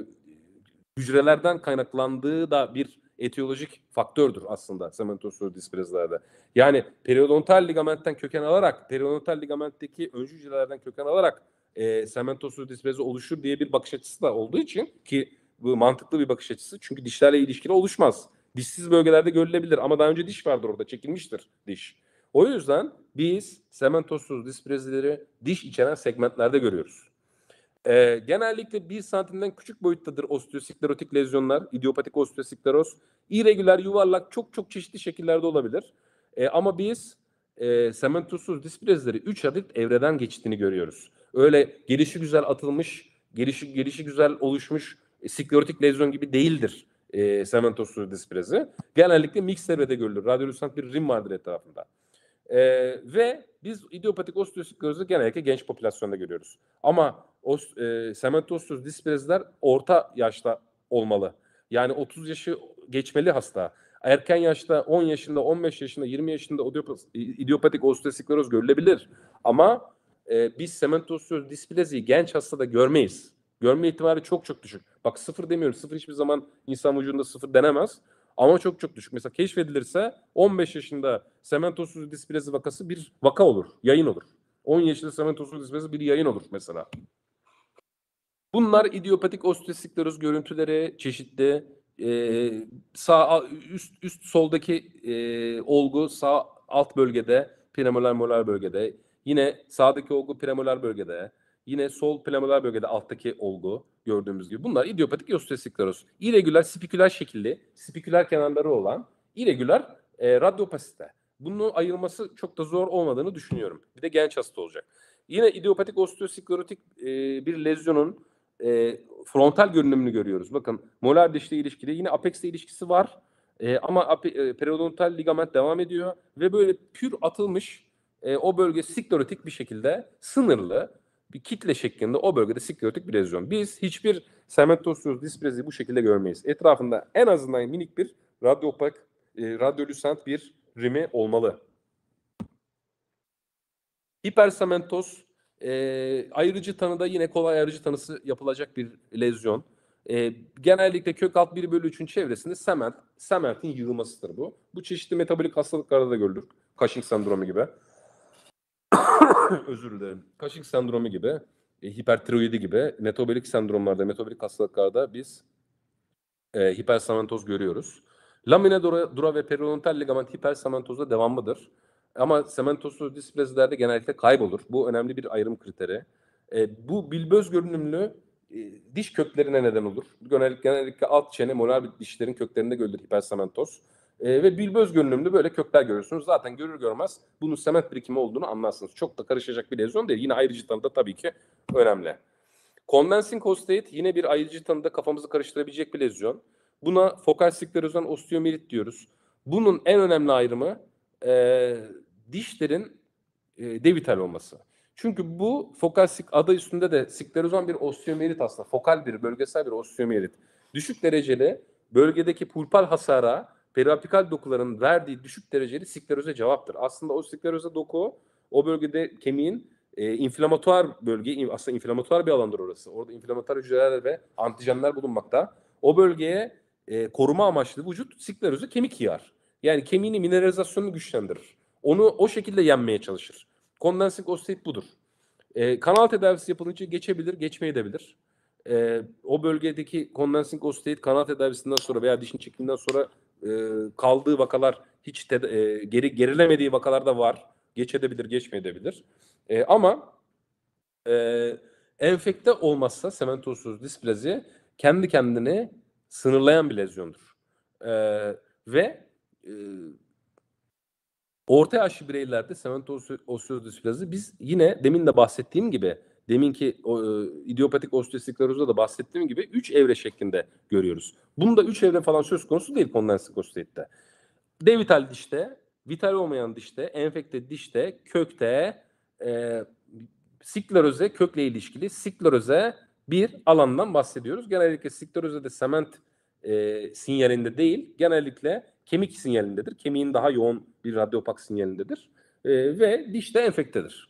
hücrelerden kaynaklandığı da bir etiyolojik faktördür aslında sementosuz displazilerde. Yani periodontal ligamentten köken alarak, periodontal ligamentteki öncü hücrelerden köken alarak e, sementosuz displazi oluşur diye bir bakış açısı da olduğu için, ki bu mantıklı bir bakış açısı, çünkü dişlerle ilişkili oluşmaz. Dişsiz bölgelerde görülebilir ama daha önce diş vardır orada, çekilmiştir diş. O yüzden biz sementosuz displazileri diş içeren segmentlerde görüyoruz. Ee, genellikle bir santimden küçük boyuttadır osteosklerotik lezyonlar, idiopatik osteoskleroz. İregüler, yuvarlak, çok çok çeşitli şekillerde olabilir. Ee, ama biz e, sementosuz displazileri üç adet evreden geçtiğini görüyoruz. Öyle gelişi güzel atılmış, gelişi, gelişi güzel oluşmuş e, sklerotik lezyon gibi değildir e, sementosuz displazi. Genellikle mix evrede görülür. Radyolüsent bir rim vardır etrafında. Ee, ve biz idiopatik osteosklerozu genellikle genç popülasyonda görüyoruz. Ama os, e, sementosuz displaziler orta yaşta olmalı. Yani otuz yaşı geçmeli hasta. Erken yaşta on yaşında, on beş yaşında, yirmi yaşında idiopatik osteoskleroz görülebilir. Ama e, biz sementosuz displaziyi genç hastada görmeyiz. Görme ihtimali çok çok düşük. Bak, sıfır demiyorum. Sıfır hiçbir zaman insan vücudunda sıfır denemez. Ama çok çok düşük. Mesela keşfedilirse on beş yaşında sementosuz displazi vakası bir vaka olur. Yayın olur. on yaşında sementosuz displazi bir yayın olur mesela. Bunlar idiopatik osteoskleroz görüntüleri çeşitli. Ee, sağ üst üst soldaki e, olgu sağ alt bölgede, premolar molar bölgede. Yine sağdaki olgu premolar bölgede. Yine sol premolar bölgede alttaki olgu. gördüğümüz gibi. Bunlar idiopatik osteoskleroz. İregüler spiküler şekilli, spiküler kenarları olan iregüler e, radyopasite. Bunu ayırması çok da zor olmadığını düşünüyorum. Bir de genç hasta olacak. Yine idiopatik osteosklerotik e, bir lezyonun e, frontal görünümünü görüyoruz. Bakın molar dişle ilişkili yine apexle ilişkisi var. E, ama ape, e, periodontal ligament devam ediyor ve böyle pür atılmış e, o bölge sklerotik bir şekilde sınırlı bir kitle şeklinde o bölgede sklerotik bir lezyon. Biz hiçbir sementosyoz displezi bu şekilde görmeyiz. Etrafında en azından minik bir radyopak, e, radyolüsent bir rimi olmalı. Hipersementoz e, ayrıcı tanıda yine kolay ayrıcı tanısı yapılacak bir lezyon. E, genellikle kök alt bir bölü üçün çevresinde sement, sementin yığılmasıdır bu. Bu çeşitli metabolik hastalıklarda da görülür. Cushing sendromu gibi. Özür dilerim. Cushing sendromu gibi, e, hipertiroidi gibi metabolik sendromlarda, metabolik hastalıklarda biz e, hipersementoz görüyoruz. Lamina dura, dura ve periodontal ligament hipersementozda devamlıdır. Ama sementozsuz displezilerde genellikle kaybolur. Bu önemli bir ayrım kriteri. E, bu bilböz görünümlü e, diş köklerine neden olur. Genellikle, genellikle alt çene molar dişlerin köklerinde görülür hipersementoz. E, ve bilböz görünümlü böyle kökler görürsünüz. Zaten görür görmez bunun sement birikimi olduğunu anlarsınız. Çok da karışacak bir lezyon değil. Yine ayrıcı tanıda tabii ki önemli. Condensing osseate yine bir ayrıcı tanıda kafamızı karıştırabilecek bir lezyon. Buna fokal sklerozan osteomiyelit diyoruz. Bunun en önemli ayrımı e, dişlerin e, devital olması. Çünkü bu fokal adı üstünde de sklerozan bir osteomiyelit aslında. Fokal bir, bölgesel bir osteomiyelit. Düşük dereceli bölgedeki pulpal hasara periapikal dokuların verdiği düşük dereceli skleroze cevaptır. Aslında o skleroze doku o bölgede kemiğin e, inflamatuar bölge, aslında inflamatuar bir alandır orası. Orada inflamatuar hücreler ve antijenler bulunmakta. O bölgeye e, koruma amaçlı vücut sklerozu kemik yığar. Yani kemiğini mineralizasyonunu güçlendirir. Onu o şekilde yenmeye çalışır. Condensing osseate budur. E, kanal tedavisi yapılınca geçebilir, geçmeyebilir. E, o bölgedeki condensing osseate kanal tedavisinden sonra veya dişin çekiminden sonra e, kaldığı vakalar hiç te, e, geri gerilemediği vakalar da var. Geçebilir, geçmeyebilir. E, ama e, enfekte olmazsa sementozsuz displazi kendi kendini sınırlayan bir lezyondur. E, ve e, orta yaşlı bireylerde sementozsuz displazi biz yine demin de bahsettiğim gibi deminki o, e, idiopatik osteosklerozda da bahsettiğim gibi üç evre şeklinde görüyoruz. Bunda üç evre falan söz konusu değil kondensik osteoidde. Devital dişte, vital olmayan dişte, enfekte dişte, kökte, e, skleroze kökle ilişkili skleroze bir alandan bahsediyoruz. Genellikle skleroze de sement e, sinyalinde değil, genellikle kemik sinyalindedir. Kemiğin daha yoğun bir radyopak sinyalindedir. E, ve dişte enfektedir.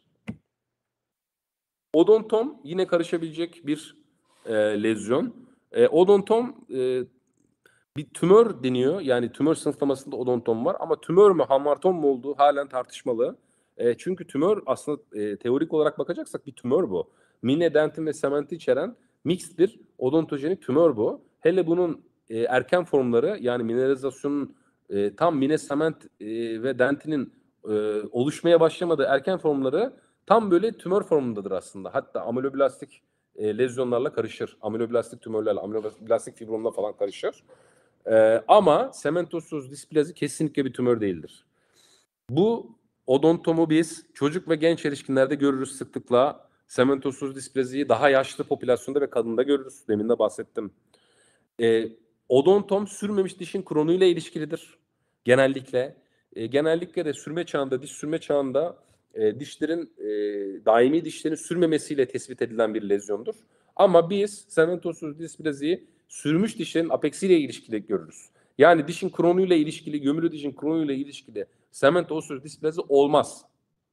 Odontom yine karışabilecek bir e, lezyon. E, odontom e, bir tümör deniyor. Yani tümör sınıflamasında odontom var ama tümör mü hamartom mu olduğu halen tartışmalı. E, çünkü tümör aslında e, teorik olarak bakacaksak bir tümör bu. Mine, dentin ve sementi içeren mixed bir odontojenik tümör bu. Hele bunun e, erken formları yani mineralizasyonun e, tam mine, sement e, ve dentinin e, oluşmaya başlamadığı erken formları tam böyle tümör formundadır aslında. Hatta amiloblastik e, lezyonlarla karışır. Amiloblastik tümörlerle, amiloblastik fibromla falan karışır. Ee, ama sementozsuz displazi kesinlikle bir tümör değildir. Bu odontomu biz çocuk ve genç erişkinlerde görürüz sıklıkla. Sementozsuz displaziyi daha yaşlı popülasyonda ve kadında görürüz. Demin de bahsettim. Ee, odontom sürmemiş dişin kronuyla ilişkilidir. Genellikle. E, genellikle de sürme çağında, diş sürme çağında e, dişlerin e, daimi dişlerin sürmemesiyle tespit edilen bir lezyondur. Ama biz sementozsuz displaziyi sürmüş dişlerin apeksiyle ilişkili görürüz. Yani dişin kronuyla ilişkili, gömülü dişin kronuyla ilişkili sementozsuz displazi olmaz.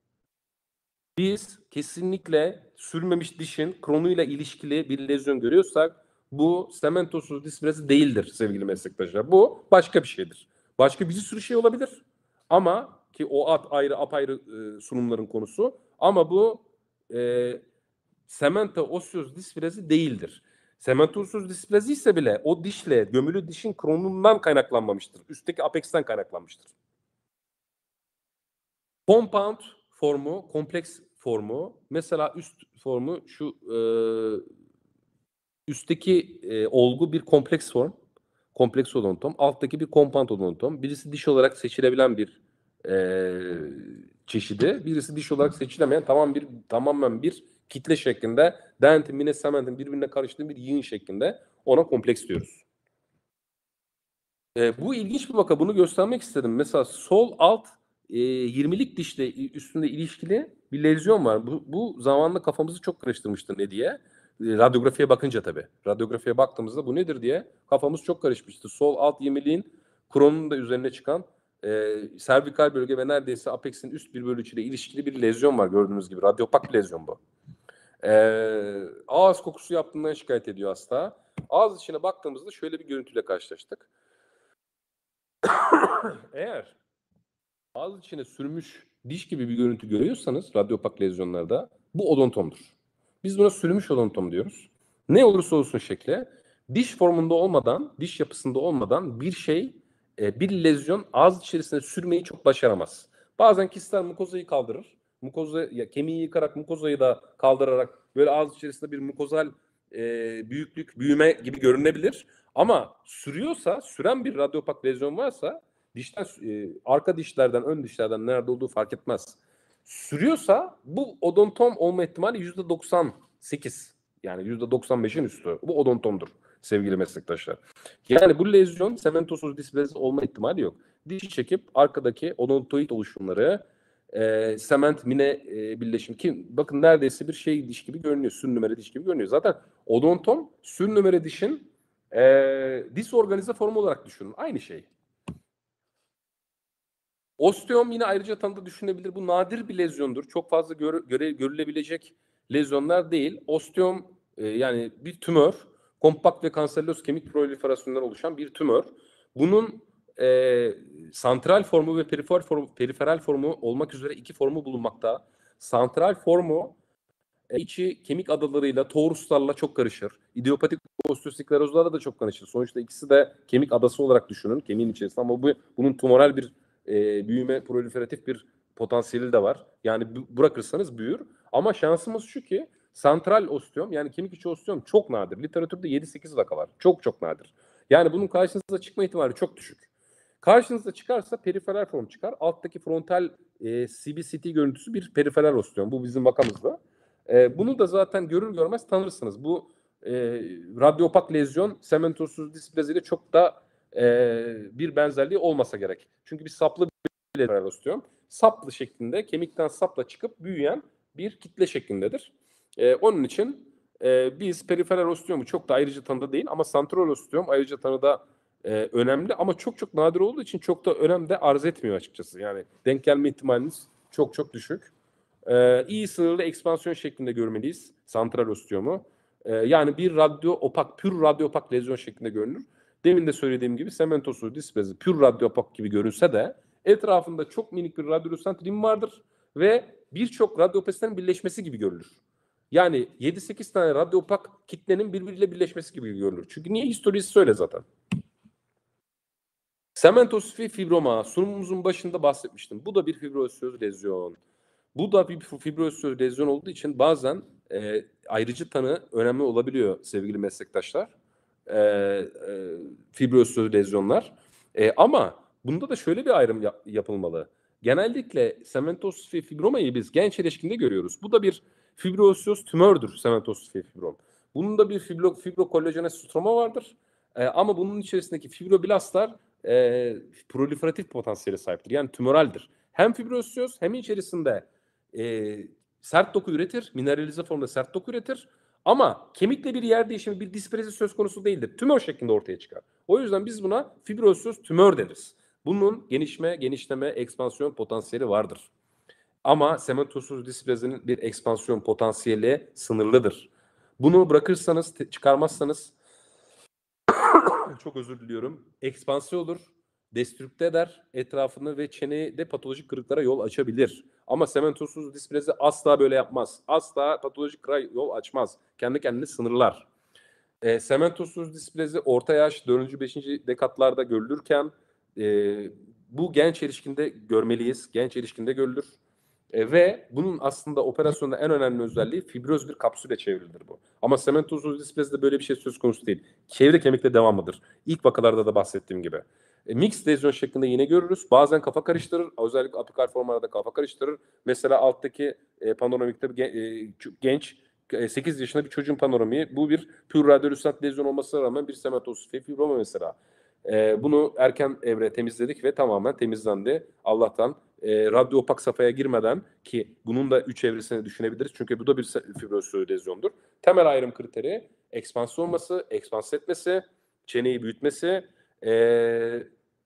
Biz kesinlikle sürmemiş dişin kronuyla ilişkili bir lezyon görüyorsak bu sementozsuz displazi değildir sevgili meslektaşlar. Bu başka bir şeydir. Başka bir sürü şey olabilir. Ama ki o at ayrı apayrı e, sunumların konusu. Ama bu e, sementozsuz displazi değildir. Sementozsuz displazi ise bile o dişle gömülü dişin kronundan kaynaklanmamıştır. Üstteki apexten kaynaklanmıştır. Compound formu, kompleks formu, mesela üst formu şu e, üstteki e, olgu bir kompleks form, kompleks odontom, alttaki bir kompakt odontom. Birisi diş olarak seçilebilen bir e, çeşidi, birisi diş olarak seçilemeyen tamam bir tamamen bir kitle şeklinde, dentin, mine, sementin birbirine karıştığı bir yığın şeklinde, ona kompleks diyoruz. E, bu ilginç bir vaka, bunu göstermek istedim. Mesela sol alt e, yirmilik dişle üstünde ilişkili bir lezyon var. Bu, bu zamanla kafamızı çok karıştırmıştı, ne diye. E, radyografiye bakınca tabii. Radyografiye baktığımızda bu nedir diye kafamız çok karışmıştı. Sol alt yirmiliğin kronunun da üzerine çıkan e, servikal bölge ve neredeyse apex'in üst bir bölüçüyle ilişkili bir lezyon var, gördüğünüz gibi. Radyopak bir lezyon bu. E, ağız kokusu yaptığından şikayet ediyor hasta. Ağız içine baktığımızda şöyle bir görüntüyle karşılaştık. Eğer ağız içine sürmüş diş gibi bir görüntü görüyorsanız radyopak lezyonlarda, bu odontomdur. Biz buna sürmüş odontom diyoruz. Ne olursa olsun şekli, diş formunda olmadan, diş yapısında olmadan bir şey, e, bir lezyon ağız içerisine sürmeyi çok başaramaz. Bazen kistler mukozayı kaldırır. Mukoza, ya, kemiği yıkarak mukozayı da kaldırarak böyle ağız içerisinde bir mukozal e, büyüklük, büyüme gibi görünebilir. Ama sürüyorsa, süren bir radyopak lezyon varsa, dişten, e, arka dişlerden, ön dişlerden nerede olduğu fark etmez. Sürüyorsa bu odontom olma ihtimali yüzde doksan sekiz. Yani yüzde doksan beşin üstü. Bu odontomdur sevgili meslektaşlar. Yani bu lezyon sementosuz displezi olma ihtimali yok. Dişi çekip arkadaki odontoid oluşumları, e, sement mine e, birleşimi ki bakın neredeyse bir şey diş gibi görünüyor. Sürünümere diş gibi görünüyor. Zaten odontom sürünümere dişin e, disorganize formu olarak düşünün. Aynı şey. Osteom yine ayrıca tanıda düşünebilir. Bu nadir bir lezyondur. Çok fazla gör, göre, görülebilecek lezyonlar değil. Osteom e, yani bir tümör. Kompakt ve kanseröz kemik proliferasyonundan oluşan bir tümör. Bunun e, santral formu ve perifer formu, periferal formu olmak üzere iki formu bulunmakta. Santral formu e, içi kemik adalarıyla, toruslarla çok karışır. İdiopatik osteosklerozlarla da çok karışır. Sonuçta ikisi de kemik adası olarak düşünün, kemiğin içerisinde. Ama bu bunun tumoral bir e, büyüme, proliferatif bir potansiyeli de var. Yani bırakırsanız büyür. Ama şansımız şu ki santral osteom, yani kemik içi osteom çok nadir. Literatürde yedi sekiz vaka var. Çok çok nadir. Yani bunun karşınıza çıkma ihtimali çok düşük. Karşınıza çıkarsa periferal form çıkar. Alttaki frontal e, C B C T görüntüsü bir periferal osteom. Bu bizim vakamızda. E, bunu da zaten görür görmez tanırsınız. Bu e, radyopak lezyon sementosuz displazi ile çok da e, bir benzerliği olmasa gerek. Çünkü bir saplı bir periferal osteom. Saplı şeklinde, kemikten sapla çıkıp büyüyen bir kitle şeklindedir. E, onun için e, biz periferal osteomu çok da ayrıca tanıda değil ama santral osteom ayrıca tanıda e, önemli ama çok çok nadir olduğu için çok da önem de arz etmiyor açıkçası. Yani denk gelme ihtimaliniz çok çok düşük. Ee, iyi sınırlı ekspansiyon şeklinde görmeliyiz santral osteomu. Ee, yani bir radyo opak, pür radyo opak lezyon şeklinde görünür. Demin de söylediğim gibi sementosuz displezi pür radyo opak gibi görünse de etrafında çok minik bir radyolüsent rim vardır ve birçok radyopeslerin birleşmesi gibi görülür. Yani yedi sekiz tane radyo opak kitlenin birbiriyle birleşmesi gibi görülür. Çünkü niye? Historisi söyle zaten. Sementosuz fibroma, sunumumuzun başında bahsetmiştim. Bu da bir fibrosöz lezyon. Bu da bir fibrosöz lezyon olduğu için bazen e, ayrıcı tanı önemli olabiliyor sevgili meslektaşlar. E, e, fibrosöz lezyonlar. E, ama bunda da şöyle bir ayrım yap- yapılmalı. Genellikle sementosuz fibromayı biz genç erişkinde görüyoruz. Bu da bir fibrosöz tümördür sementosuz fibrom. Bunun da bir fibro, fibrokollajenes stroma vardır. E, ama bunun içerisindeki fibroblastlar e, proliferatif potansiyele sahiptir. Yani tümöraldir. Hem fibrosöz hem içerisinde e, sert doku üretir. Mineralize formda sert doku üretir. Ama kemikle bir yer değişimi, bir displezi söz konusu değildir. Tümör şeklinde ortaya çıkar. O yüzden biz buna fibrosöz tümör deriz. Bunun genişme, genişleme, ekspansiyon potansiyeli vardır. Ama sementosuz displezinin bir ekspansiyon potansiyeli sınırlıdır. Bunu bırakırsanız, çıkarmazsanız çok özür diliyorum. Ekspansiyon olur, destrükte eder etrafını ve çenede patolojik kırıklara yol açabilir. Ama sementosuz displezi asla böyle yapmaz. Asla patolojik kırığa yol açmaz. Kendi kendini sınırlar. E, sementosuz displezi orta yaş dördüncü beşinci dekatlarda görülürken e, bu genç erişkinde görmeliyiz. Genç erişkinde görülür. E, ve bunun aslında operasyonda en önemli özelliği fibroz bir kapsüle çevrilir bu. Ama sementozuz displazide böyle bir şey söz konusu değil. Çevre kemikle devamlıdır. İlk vakalarda da bahsettiğim gibi. E, mixed lezyon şeklinde yine görürüz. Bazen kafa karıştırır. Özellikle apikal formlarda kafa karıştırır. Mesela alttaki e, panoramikte bir e, genç e, sekiz yaşında bir çocuğun panoramiği. Bu bir pür radyolüsent lezyon olmasına rağmen bir sementozuz fibroma mesela. E, bunu erken evre temizledik ve tamamen temizlendi. Allah'tan e, radyo opak safhaya girmeden, ki bunun da üç evresini düşünebiliriz. Çünkü bu da bir fibrozöz lezyondur. Temel ayrım kriteri ekspansiyon olması, ekspans etmesi, çeneyi büyütmesi e, e,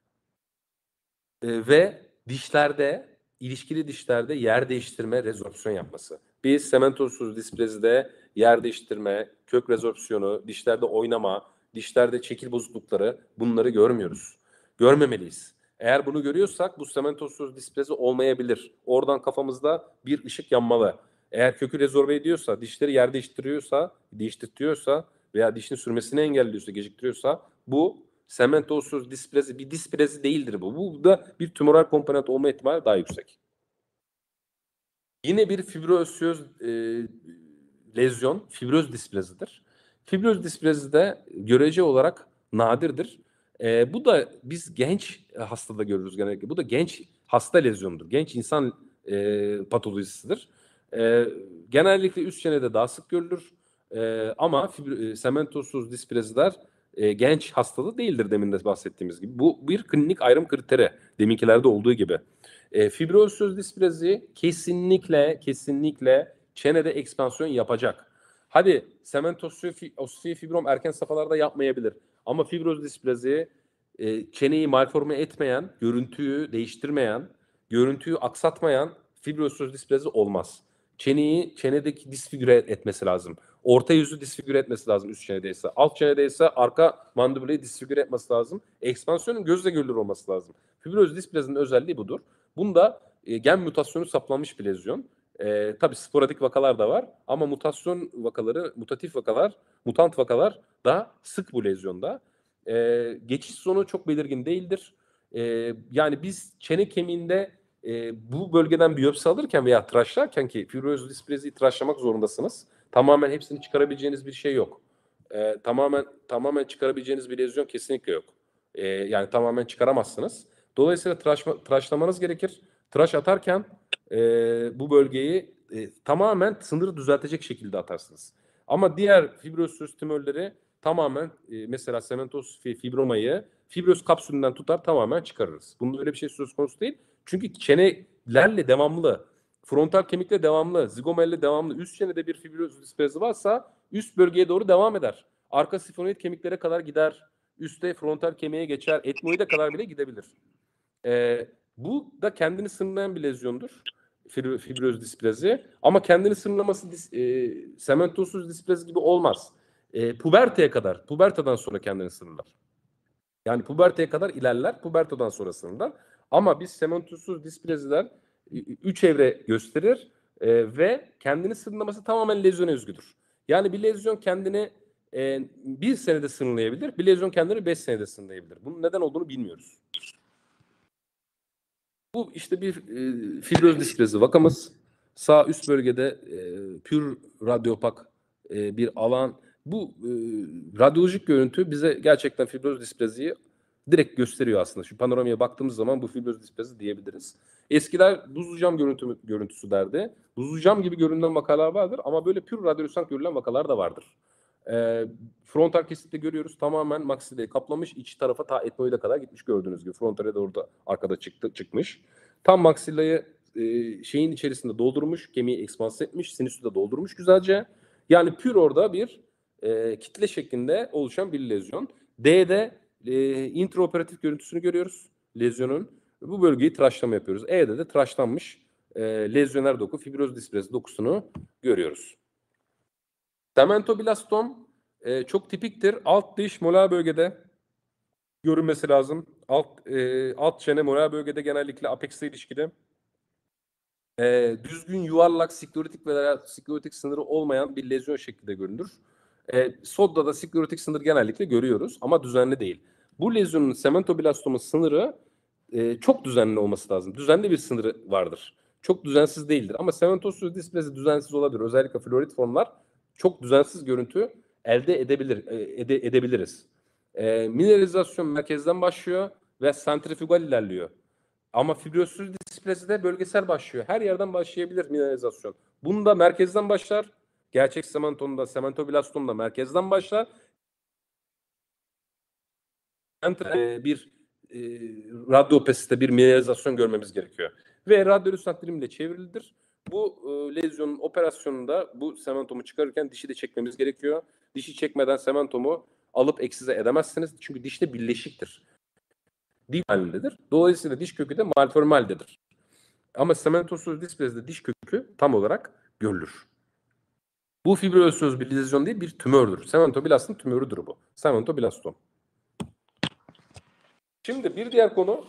ve dişlerde, ilişkili dişlerde yer değiştirme, rezorpsiyon yapması. Biz sementozsuz displazide yer değiştirme, kök rezorpsiyonu, dişlerde oynama, dişlerde şekil bozuklukları, bunları görmüyoruz. Görmemeliyiz. Eğer bunu görüyorsak bu sementozsuz displazi olmayabilir. Oradan kafamızda bir ışık yanmalı. Eğer kökü rezorbe ediyorsa, dişleri yer değiştiriyorsa, değiştirtiyorsa veya dişini sürmesini engelliyorsa, geciktiriyorsa bu sementozsuz displazi bir displazi değildir bu. Bu da bir tümöral komponent olma ihtimali daha yüksek. Yine bir fibroosöz e, lezyon, fibroz displazidir. Fibroz displazi de görece olarak nadirdir. E, bu da biz genç hastada görürüz genellikle. Bu da genç hasta lezyondur. Genç insan e, patolojisidir. E, genellikle üst çenede daha sık görülür. E, ama fibro, e, sementozsuz displaziler e, genç hastalığı değildir demin de bahsettiğimiz gibi. Bu bir klinik ayrım kriteri. Deminkilerde olduğu gibi. E, fibrozöz displazi kesinlikle kesinlikle çenede ekspansiyon yapacak. Hadi sementozsüy fibrom erken safhalarda yapmayabilir. Ama fibroz displazi e, çeneyi malforme etmeyen, görüntüyü değiştirmeyen, görüntüyü aksatmayan fibrozöz displazi olmaz. Çeneyi çenedeki disfigüre etmesi lazım. Orta yüzü disfigüre etmesi lazım üst çenedeyse. Alt çenedeyse arka mandibulayı disfigüre etmesi lazım. Ekspansiyonun gözle görülür olması lazım. Fibroz displazinin özelliği budur. Bunda e, gen mutasyonu saplanmış bir lezyon. E, tabii sporadik vakalar da var ama mutasyon vakaları, mutatif vakalar, mutant vakalar daha sık bu lezyonda. E, geçiş sonu çok belirgin değildir. E, yani biz çene kemiğinde e, bu bölgeden biyopsi alırken veya tıraşlarken, ki fibroz displaziyi tıraşlamak zorundasınız. Tamamen hepsini çıkarabileceğiniz bir şey yok. E, tamamen tamamen çıkarabileceğiniz bir lezyon kesinlikle yok. E, yani tamamen çıkaramazsınız. Dolayısıyla tıraşma, tıraşlamanız gerekir. Tıraş atarken e, bu bölgeyi e, tamamen sınırı düzeltecek şekilde atarsınız. Ama diğer fibrozöz tümörleri tamamen e, mesela sementoz fibromayı fibroz kapsülünden tutar tamamen çıkarırız. Bunun öyle bir şey söz konusu değil. Çünkü çenelerle devamlı, frontal kemikle devamlı, zigomelle devamlı, üst çenede bir fibroz displazi varsa üst bölgeye doğru devam eder. Arka sifonoid kemiklere kadar gider. Üste frontal kemiğe geçer. Etmoide kadar bile gidebilir. E, bu da kendini sınırlayan bir lezyondur. Fibroz displazi. Ama kendini sınırlaması dis, e, sementozsuz displazi gibi olmaz. E, puberteye kadar, pubertadan sonra kendini sınırlar. Yani puberteye kadar ilerler, pubertadan sonra sınırlar. Ama biz sementozsuz displaziler üç evre gösterir e, ve kendini sınırlaması tamamen lezyona özgüdür. Yani bir lezyon kendini e, bir senede sınırlayabilir, bir lezyon kendini beş senede sınırlayabilir. Bunun neden olduğunu bilmiyoruz. Bu işte bir e, fibroz displazi vakamız. Sağ üst bölgede e, pür radyopak e, bir alan. Bu e, radyolojik görüntü bize gerçekten fibroz displaziyi direkt gösteriyor aslında. Şu panoramiye baktığımız zaman bu fibroz displazi diyebiliriz. Eskiler buzlu cam görüntü, görüntüsü derdi. Buzlu cam gibi görünen vakalar vardır ama böyle pür radyolojik görülen vakalar da vardır. E, frontal kesitte görüyoruz, tamamen maksileyi kaplamış, iç tarafa ta etmoide kadar gitmiş gördüğünüz gibi. Frontale de orada arkada çıktı, çıkmış. Tam maksillayı e, şeyin içerisinde doldurmuş, kemiği ekspans etmiş, sinüsü de doldurmuş güzelce. Yani pür orada bir e, kitle şeklinde oluşan bir lezyon. D'de e, intraoperatif görüntüsünü görüyoruz lezyonun. Bu bölgeyi tıraşlama yapıyoruz. E'de de tıraşlanmış e, lezyoner doku, fibroz displazi dokusunu görüyoruz. Sementoblastom e, çok tipiktir. Alt diş molar bölgede görünmesi lazım. Alt e, alt çene molar bölgede genellikle apex'le ilişkili. E, düzgün yuvarlak sklerotik veya sklerotik sınırı olmayan bir lezyon şeklinde görünür. E, Sodda da sklerotik sınır genellikle görüyoruz ama düzenli değil. Bu lezyonun sementoblastomun sınırı e, çok düzenli olması lazım. Düzenli bir sınırı vardır. çok düzensiz değildir. Ama sementosuz displezi düzensiz olabilir. Özellikle florit formlar çok düzensiz görüntü elde edebilir e, ede, edebiliriz. E, mineralizasyon merkezden başlıyor ve santrifügal ilerliyor. Ama fibrosuz displezi de bölgesel başlıyor. Her yerden başlayabilir mineralizasyon. Bunda merkezden başlar. Gerçek sementonda, sementoblastonda merkezden başlar. Bir e, radyo opesite bir mineralizasyon görmemiz gerekiyor. Ve radyolüsant dilimle çevrilir. Bu e, lezyonun operasyonunda bu sementomu çıkarırken dişi de çekmemiz gerekiyor. Dişi çekmeden sementomu alıp eksize edemezsiniz. Çünkü dişte birleşiktir. Dip halindedir. Dolayısıyla diş kökü de malformaldedir. Ama sementosuz displezide diş kökü tam olarak görülür. Bu fibroözsöz bir lezyon değil, bir tümördür. Sementoblastın tümörüdür bu. Sementoblastom. Şimdi bir diğer konu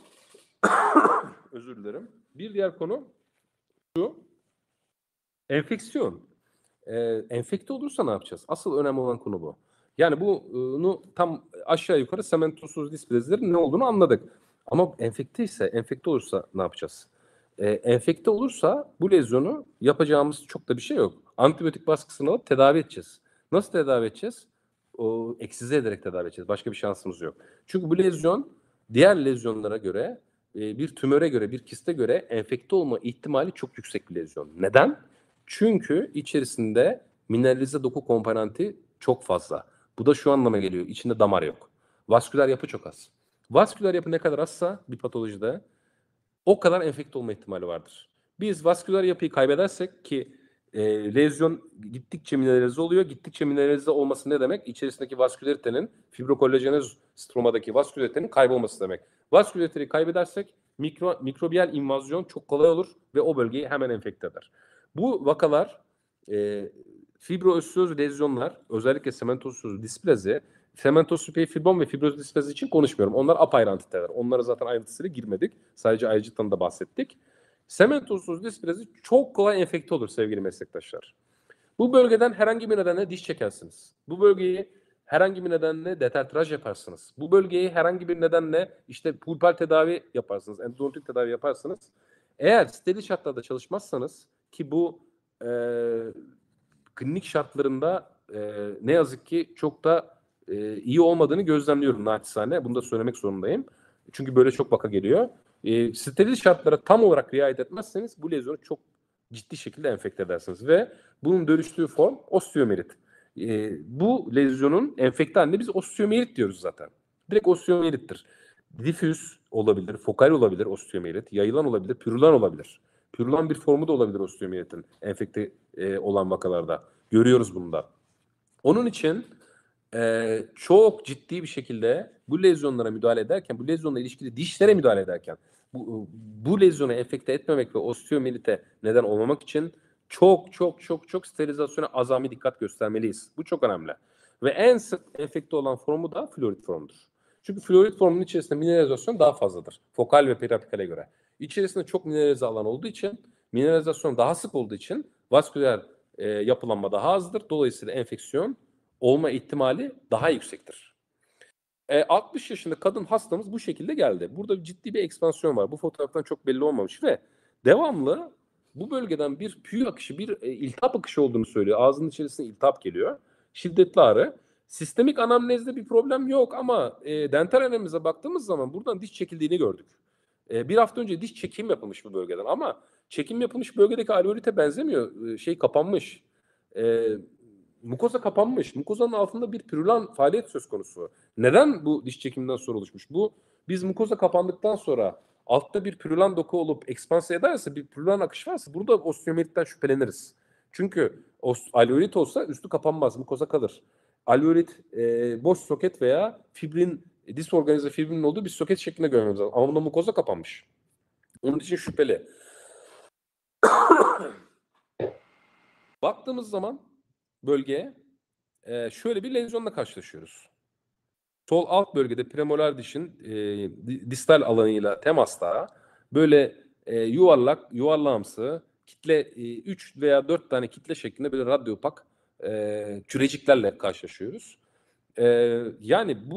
özür dilerim. Bir diğer konu şu. Enfeksiyon. Ee, enfekte olursa ne yapacağız? Asıl önemli olan konu bu. Yani bunu tam aşağı yukarı sementosuz displezlerin ne olduğunu anladık. Ama enfekte ise, enfekte olursa ne yapacağız? Ee, enfekte olursa bu lezyonu yapacağımız çok da bir şey yok. Antibiyotik baskısını alıp tedavi edeceğiz. Nasıl tedavi edeceğiz? O eksize ederek tedavi edeceğiz. Başka bir şansımız yok. Çünkü bu lezyon diğer lezyonlara göre, bir tümöre göre, bir kiste göre enfekte olma ihtimali çok yüksek bir lezyon. Neden? Çünkü içerisinde mineralize doku komponenti çok fazla. Bu da şu anlama geliyor. İçinde damar yok. Vasküler yapı çok az. Vasküler yapı ne kadar azsa bir patolojide o kadar enfekte olma ihtimali vardır. Biz vasküler yapıyı kaybedersek ki e, lezyon gittikçe mineralize oluyor. Gittikçe mineralize olması ne demek? İçerisindeki vasküleritenin, fibrokollajenez stromadaki vasküleritenin kaybolması demek. Vasküleriteyi kaybedersek mikro, mikrobiyal invazyon çok kolay olur ve o bölgeyi hemen enfekte eder. Bu vakalar e, fibroözsöz lezyonlar, özellikle sementosuz displazi, sementosuz fibrom ve fibroz displazi için konuşmuyorum. Onlar apayrı antiteler. Onlara zaten ayrıntısıyla girmedik. Sadece ayrıcıktan da bahsettik. Sementosuz displazi çok kolay enfekte olur sevgili meslektaşlar. Bu bölgeden herhangi bir nedenle diş çekersiniz. Bu bölgeyi herhangi bir nedenle detertraj yaparsınız. Bu bölgeyi herhangi bir nedenle işte pulpal tedavi yaparsınız, endodontik tedavi yaparsınız. Eğer steril şartlarda çalışmazsanız ki bu e, klinik şartlarında e, ne yazık ki çok da e, iyi olmadığını gözlemliyorum naçizane. Bunu da söylemek zorundayım. Çünkü böyle çok vaka geliyor. E, steril şartlara tam olarak riayet etmezseniz bu lezyonu çok ciddi şekilde enfekte edersiniz. Ve bunun dönüştüğü form osteomerit. E, bu lezyonun enfekte haline biz osteomerit diyoruz zaten. Direkt osteomerittir. Difüz olabilir, fokal olabilir osteomerit, yayılan olabilir, pürülan olabilir. Pürülan bir formu da olabilir osteomeritin enfekte e, olan vakalarda. Görüyoruz bunu da. Onun için e, çok ciddi bir şekilde bu lezyonlara müdahale ederken, bu lezyonla ilişkili dişlere müdahale ederken, bu, bu lezyonu enfekte etmemek ve osteomerite neden olmamak için çok çok çok çok sterilizasyona azami dikkat göstermeliyiz. Bu çok önemli. Ve en sık enfekte olan formu da florit formudur. Çünkü florit formunun içerisinde mineralizasyon daha fazladır. Fokal ve periapikale göre. İçerisinde çok mineralize alan olduğu için, mineralizasyon daha sık olduğu için vasküler e, yapılanma daha azdır. Dolayısıyla enfeksiyon olma ihtimali daha yüksektir. E, altmış yaşında kadın hastamız bu şekilde geldi. Burada ciddi bir ekspansiyon var. Bu fotoğraftan çok belli olmamış ve devamlı bu bölgeden bir püy akışı, bir e, iltihap akışı olduğunu söylüyor. Ağzının içerisine iltihap geliyor. Şiddetli ağrı. Sistemik anamnezde bir problem yok ama e, dental anamneze baktığımız zaman buradan diş çekildiğini gördük. E, bir hafta önce diş çekim yapılmış bu bölgeden ama çekim yapılmış bölgedeki alveolite benzemiyor. E, şey kapanmış. E, mukoza kapanmış. Mukozanın altında bir pürülan faaliyet söz konusu. Neden bu diş çekiminden sonra oluşmuş? Bu biz mukoza kapandıktan sonra altta bir pürülan doku olup ekspanse ederse, bir pürülan akış varsa burada osteomeritten şüpheleniriz. Çünkü alveolit olsa üstü kapanmaz, mukoza kalır. Alveolit e, boş soket veya fibrin, e, disorganize fibrinin olduğu bir soket şeklinde görmemiz lazım. Ama bunda mukoza kapanmış. Onun için şüpheli. Baktığımız zaman bölgeye e, şöyle bir lezyonla karşılaşıyoruz. Sol alt bölgede premolar dişin e, distal alanıyla temasta böyle e, yuvarlak, yuvarlağımsı kitle üç e, veya dört tane kitle şeklinde böyle radyopak e, küreciklerle karşılaşıyoruz. E, yani bu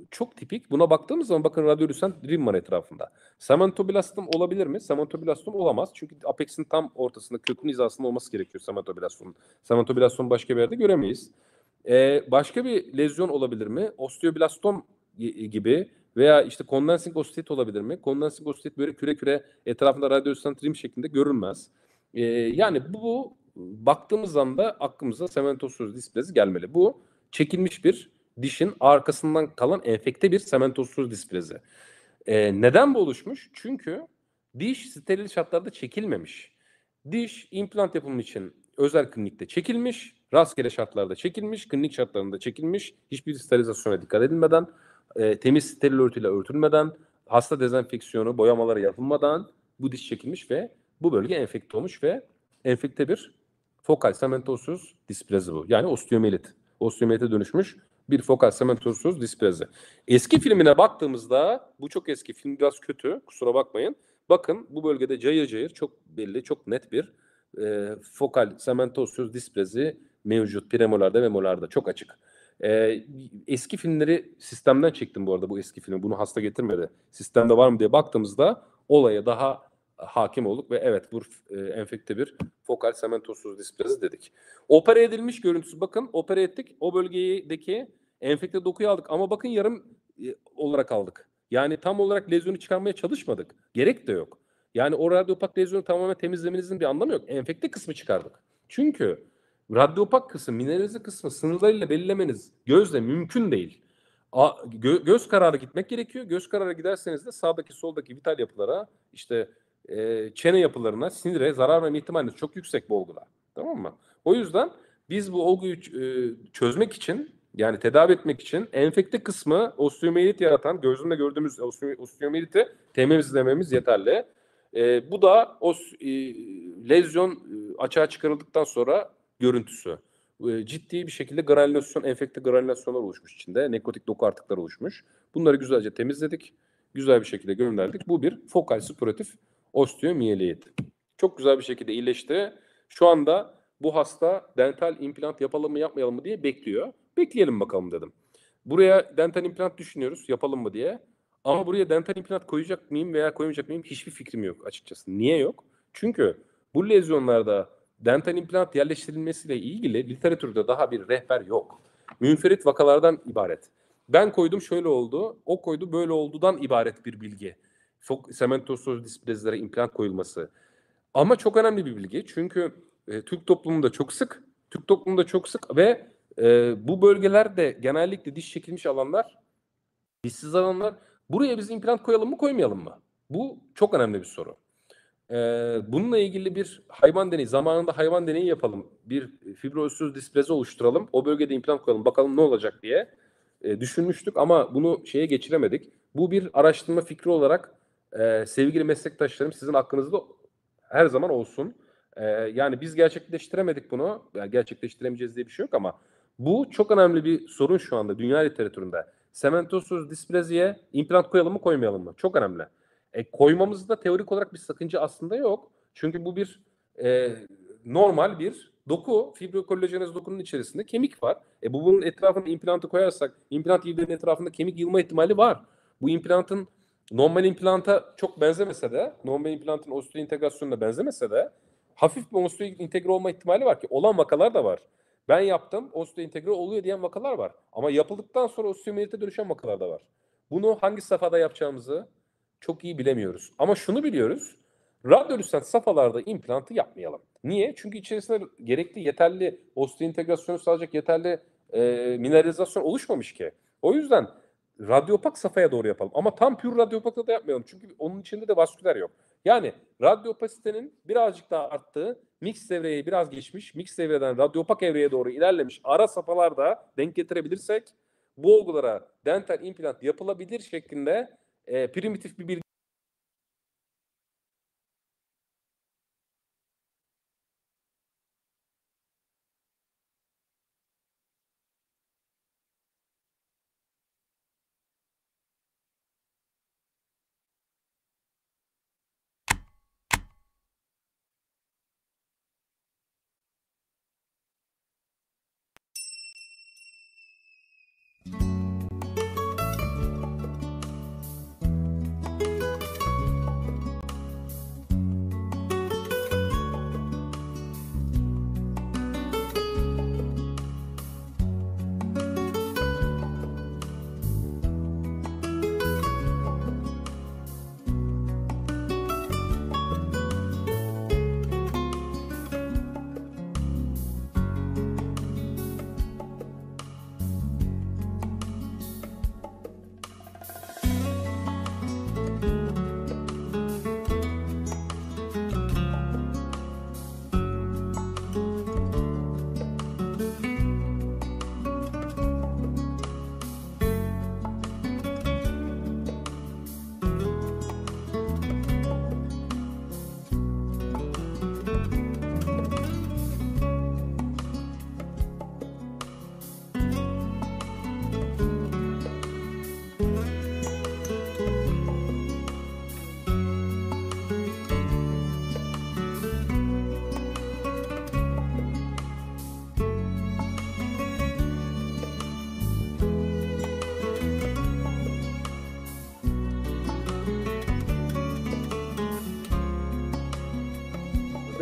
çok tipik. Buna baktığımız zaman bakın radyolüsent rim var etrafında. Sementoblastom olabilir mi? Sementoblastom olamaz. Çünkü apex'in tam ortasında, kökün hizasında olması gerekiyor sementoblastomun. Sementoblastomu başka bir yerde göremeyiz. Ee, başka bir lezyon olabilir mi? Osteoblastom gibi veya işte kondensing ostit olabilir mi? Kondensing ostit böyle küre küre etrafında radyolüsent rim şeklinde görünmez. Ee, yani bu baktığımız anda aklımıza sementosuz displezi gelmeli. Bu çekilmiş bir dişin arkasından kalan enfekte bir sementosuz displezi. Ee, neden bu oluşmuş? Çünkü diş steril şartlarda çekilmemiş. Diş implant yapımı için özel klinikte çekilmiş, rastgele şartlarda çekilmiş, klinik şartlarında çekilmiş, hiçbir sterilizasyona dikkat edilmeden, e, temiz steril örtüyle örtülmeden, hasta dezenfeksiyonu, boyamaları yapılmadan bu diş çekilmiş ve bu bölge enfekte olmuş ve enfekte bir fokal sementosuz displezi bu. Yani osteomiyelit. Osteomiyelite dönüşmüş bir fokal sementosuz displezi. Eski filmine baktığımızda, bu çok eski film, biraz kötü, kusura bakmayın. Bakın bu bölgede cayır cayır çok belli, çok net bir e, fokal sementosuz displezi mevcut. Premolarda ve molarda çok açık. E, eski filmleri sistemden çektim bu arada, bu eski filmi. Bunu hasta getirmedi. Sistemde var mı diye baktığımızda olaya daha hakim olduk ve evet bu e, enfekte bir fokal sementosuz displezi dedik. Opera edilmiş görüntüsü, bakın opera ettik. O bölgedeki enfekte dokuyu aldık ama bakın yarım e, olarak aldık. Yani tam olarak lezyonu çıkarmaya çalışmadık. Gerek de yok. Yani o radyopak lezyonu tamamen temizlemenizin bir anlamı yok. Enfekte kısmı çıkardık. Çünkü radyopak kısım, mineralize kısmı sınırlarıyla belirlemeniz gözle mümkün değil. A, gö, göz kararı gitmek gerekiyor. Göz kararı giderseniz de sağdaki soldaki vital yapılara, işte e, çene yapılarına, sinire zarar verme ihtimaliniz çok yüksek bu olguda. Tamam mı? O yüzden biz bu olguyu e, çözmek için, yani tedavi etmek için enfekte kısmı osteomiyelit yaratan, gözümle gördüğümüz osteomiyeliti temizlememiz yeterli. E, bu da o e, lezyon e, açığa çıkarıldıktan sonra görüntüsü. E, ciddi bir şekilde granülasyon, enfekte granülasyonlar oluşmuş içinde. Nekrotik doku artıklar oluşmuş. Bunları güzelce temizledik. Güzel bir şekilde gönderdik. Bu bir fokal sportif osteomiyeliyet. Çok güzel bir şekilde iyileşti. Şu anda bu hasta dental implant yapalım mı yapmayalım mı diye bekliyor. Bekleyelim bakalım dedim. Buraya dental implant düşünüyoruz, yapalım mı diye. Ama buraya dental implant koyacak mıyım veya koymayacak mıyım hiçbir fikrim yok açıkçası. Niye yok? Çünkü bu lezyonlarda dental implant yerleştirilmesiyle ilgili literatürde daha bir rehber yok. Münferit vakalardan ibaret. Ben koydum şöyle oldu, o koydu böyle oldudan ibaret bir bilgi. Çok sementosuz displezilere implant koyulması. Ama çok önemli bir bilgi. Çünkü e, Türk toplumunda çok sık, Türk toplumunda çok sık ve e, bu bölgelerde genellikle diş çekilmiş alanlar, dişsiz alanlar. Buraya biz implant koyalım mı koymayalım mı? Bu çok önemli bir soru. E, bununla ilgili bir hayvan deneyi, zamanında hayvan deneyi yapalım. Bir fibrozsuz displezi oluşturalım. O bölgede implant koyalım, bakalım ne olacak diye e, düşünmüştük ama bunu şeye geçiremedik. Bu bir araştırma fikri olarak e, sevgili meslektaşlarım sizin aklınızda her zaman olsun. Ee, yani biz gerçekleştiremedik bunu. Yani gerçekleştiremeyeceğiz diye bir şey yok ama bu çok önemli bir sorun şu anda dünya literatüründe. Sementosuz displaziye implant koyalım mı koymayalım mı? Çok önemli. E, koymamızda teorik olarak bir sakınca aslında yok. Çünkü bu bir e, normal bir doku. Fibrokollajenez dokunun içerisinde kemik var. E, bu bunun etrafına implantı koyarsak implant yılının etrafında kemik yılma ihtimali var. Bu implantın normal implanta çok benzemese de, normal implantın osteo integrasyonuna benzemese de hafif bir osteo entegre olma ihtimali var ki olan vakalar da var. Ben yaptım, osteo entegre oluyor diyen vakalar var. Ama yapıldıktan sonra osteomiyelite dönüşen vakalar da var. Bunu hangi safhada yapacağımızı çok iyi bilemiyoruz. Ama şunu biliyoruz. Radyolüsent safhalarda implantı yapmayalım. Niye? Çünkü içerisinde gerekli yeterli osteo entegrasyonu sağlayacak yeterli e, mineralizasyon oluşmamış ki. O yüzden radyopak safhaya doğru yapalım. Ama tam pür radyopakta da yapmayalım. Çünkü onun içinde de vasküler yok. Yani radyopasitenin birazcık daha arttığı, mix devreye biraz geçmiş, mix devreden radyopak evreye doğru ilerlemiş ara safhalarda denk getirebilirsek bu olgulara dental implant yapılabilir şeklinde e, primitif bir bilgi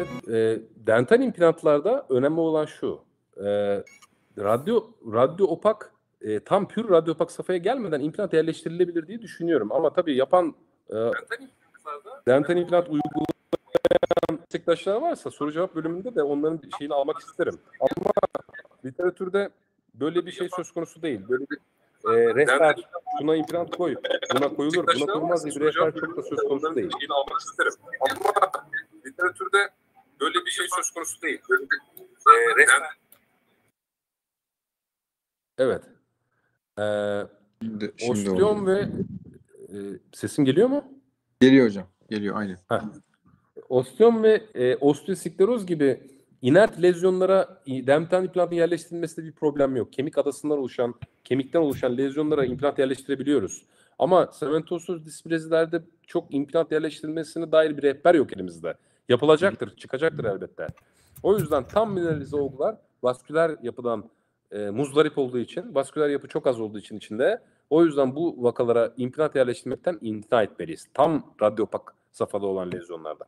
Evet, e, dental implantlarda önemli olan şu. E, radyo radyo opak e, tam pür radyo opak safhaya gelmeden implant yerleştirilebilir diye düşünüyorum. Ama tabii yapan e, dental implant uygulayan meslektaşlar varsa soru cevap bölümünde de onların şeyini almak isterim. Ama literatürde böyle bir şey söz konusu değil. Böyle bir e, rehber, şuna implant koy, buna koyulur, buna koyulmaz diye bir rehber çok da söz konusu değil. almak isterim. Ama literatürde böyle bir şey söz konusu değil. Böyle bir, e, rehber... Evet. Ee, Şimdi, şimdi osteom oldu. ve e, sesim geliyor mu? Geliyor hocam. Geliyor aynen. Heh. Osteom ve e, osteoskleroz gibi inert lezyonlara dental implantın yerleştirilmesinde bir problem yok. Kemik adasından oluşan, kemikten oluşan lezyonlara implant yerleştirebiliyoruz. Ama sementozsuz displezilerde çok implant yerleştirilmesine dair bir rehber yok elimizde. Yapılacaktır, çıkacaktır elbette. O yüzden tam mineralize olgular vasküler yapıdan e, muzdarip olduğu için, vasküler yapı çok az olduğu için içinde. O yüzden bu vakalara implant yerleştirmekten imtina etmeliyiz. Tam radyopak safhada olan lezyonlarda.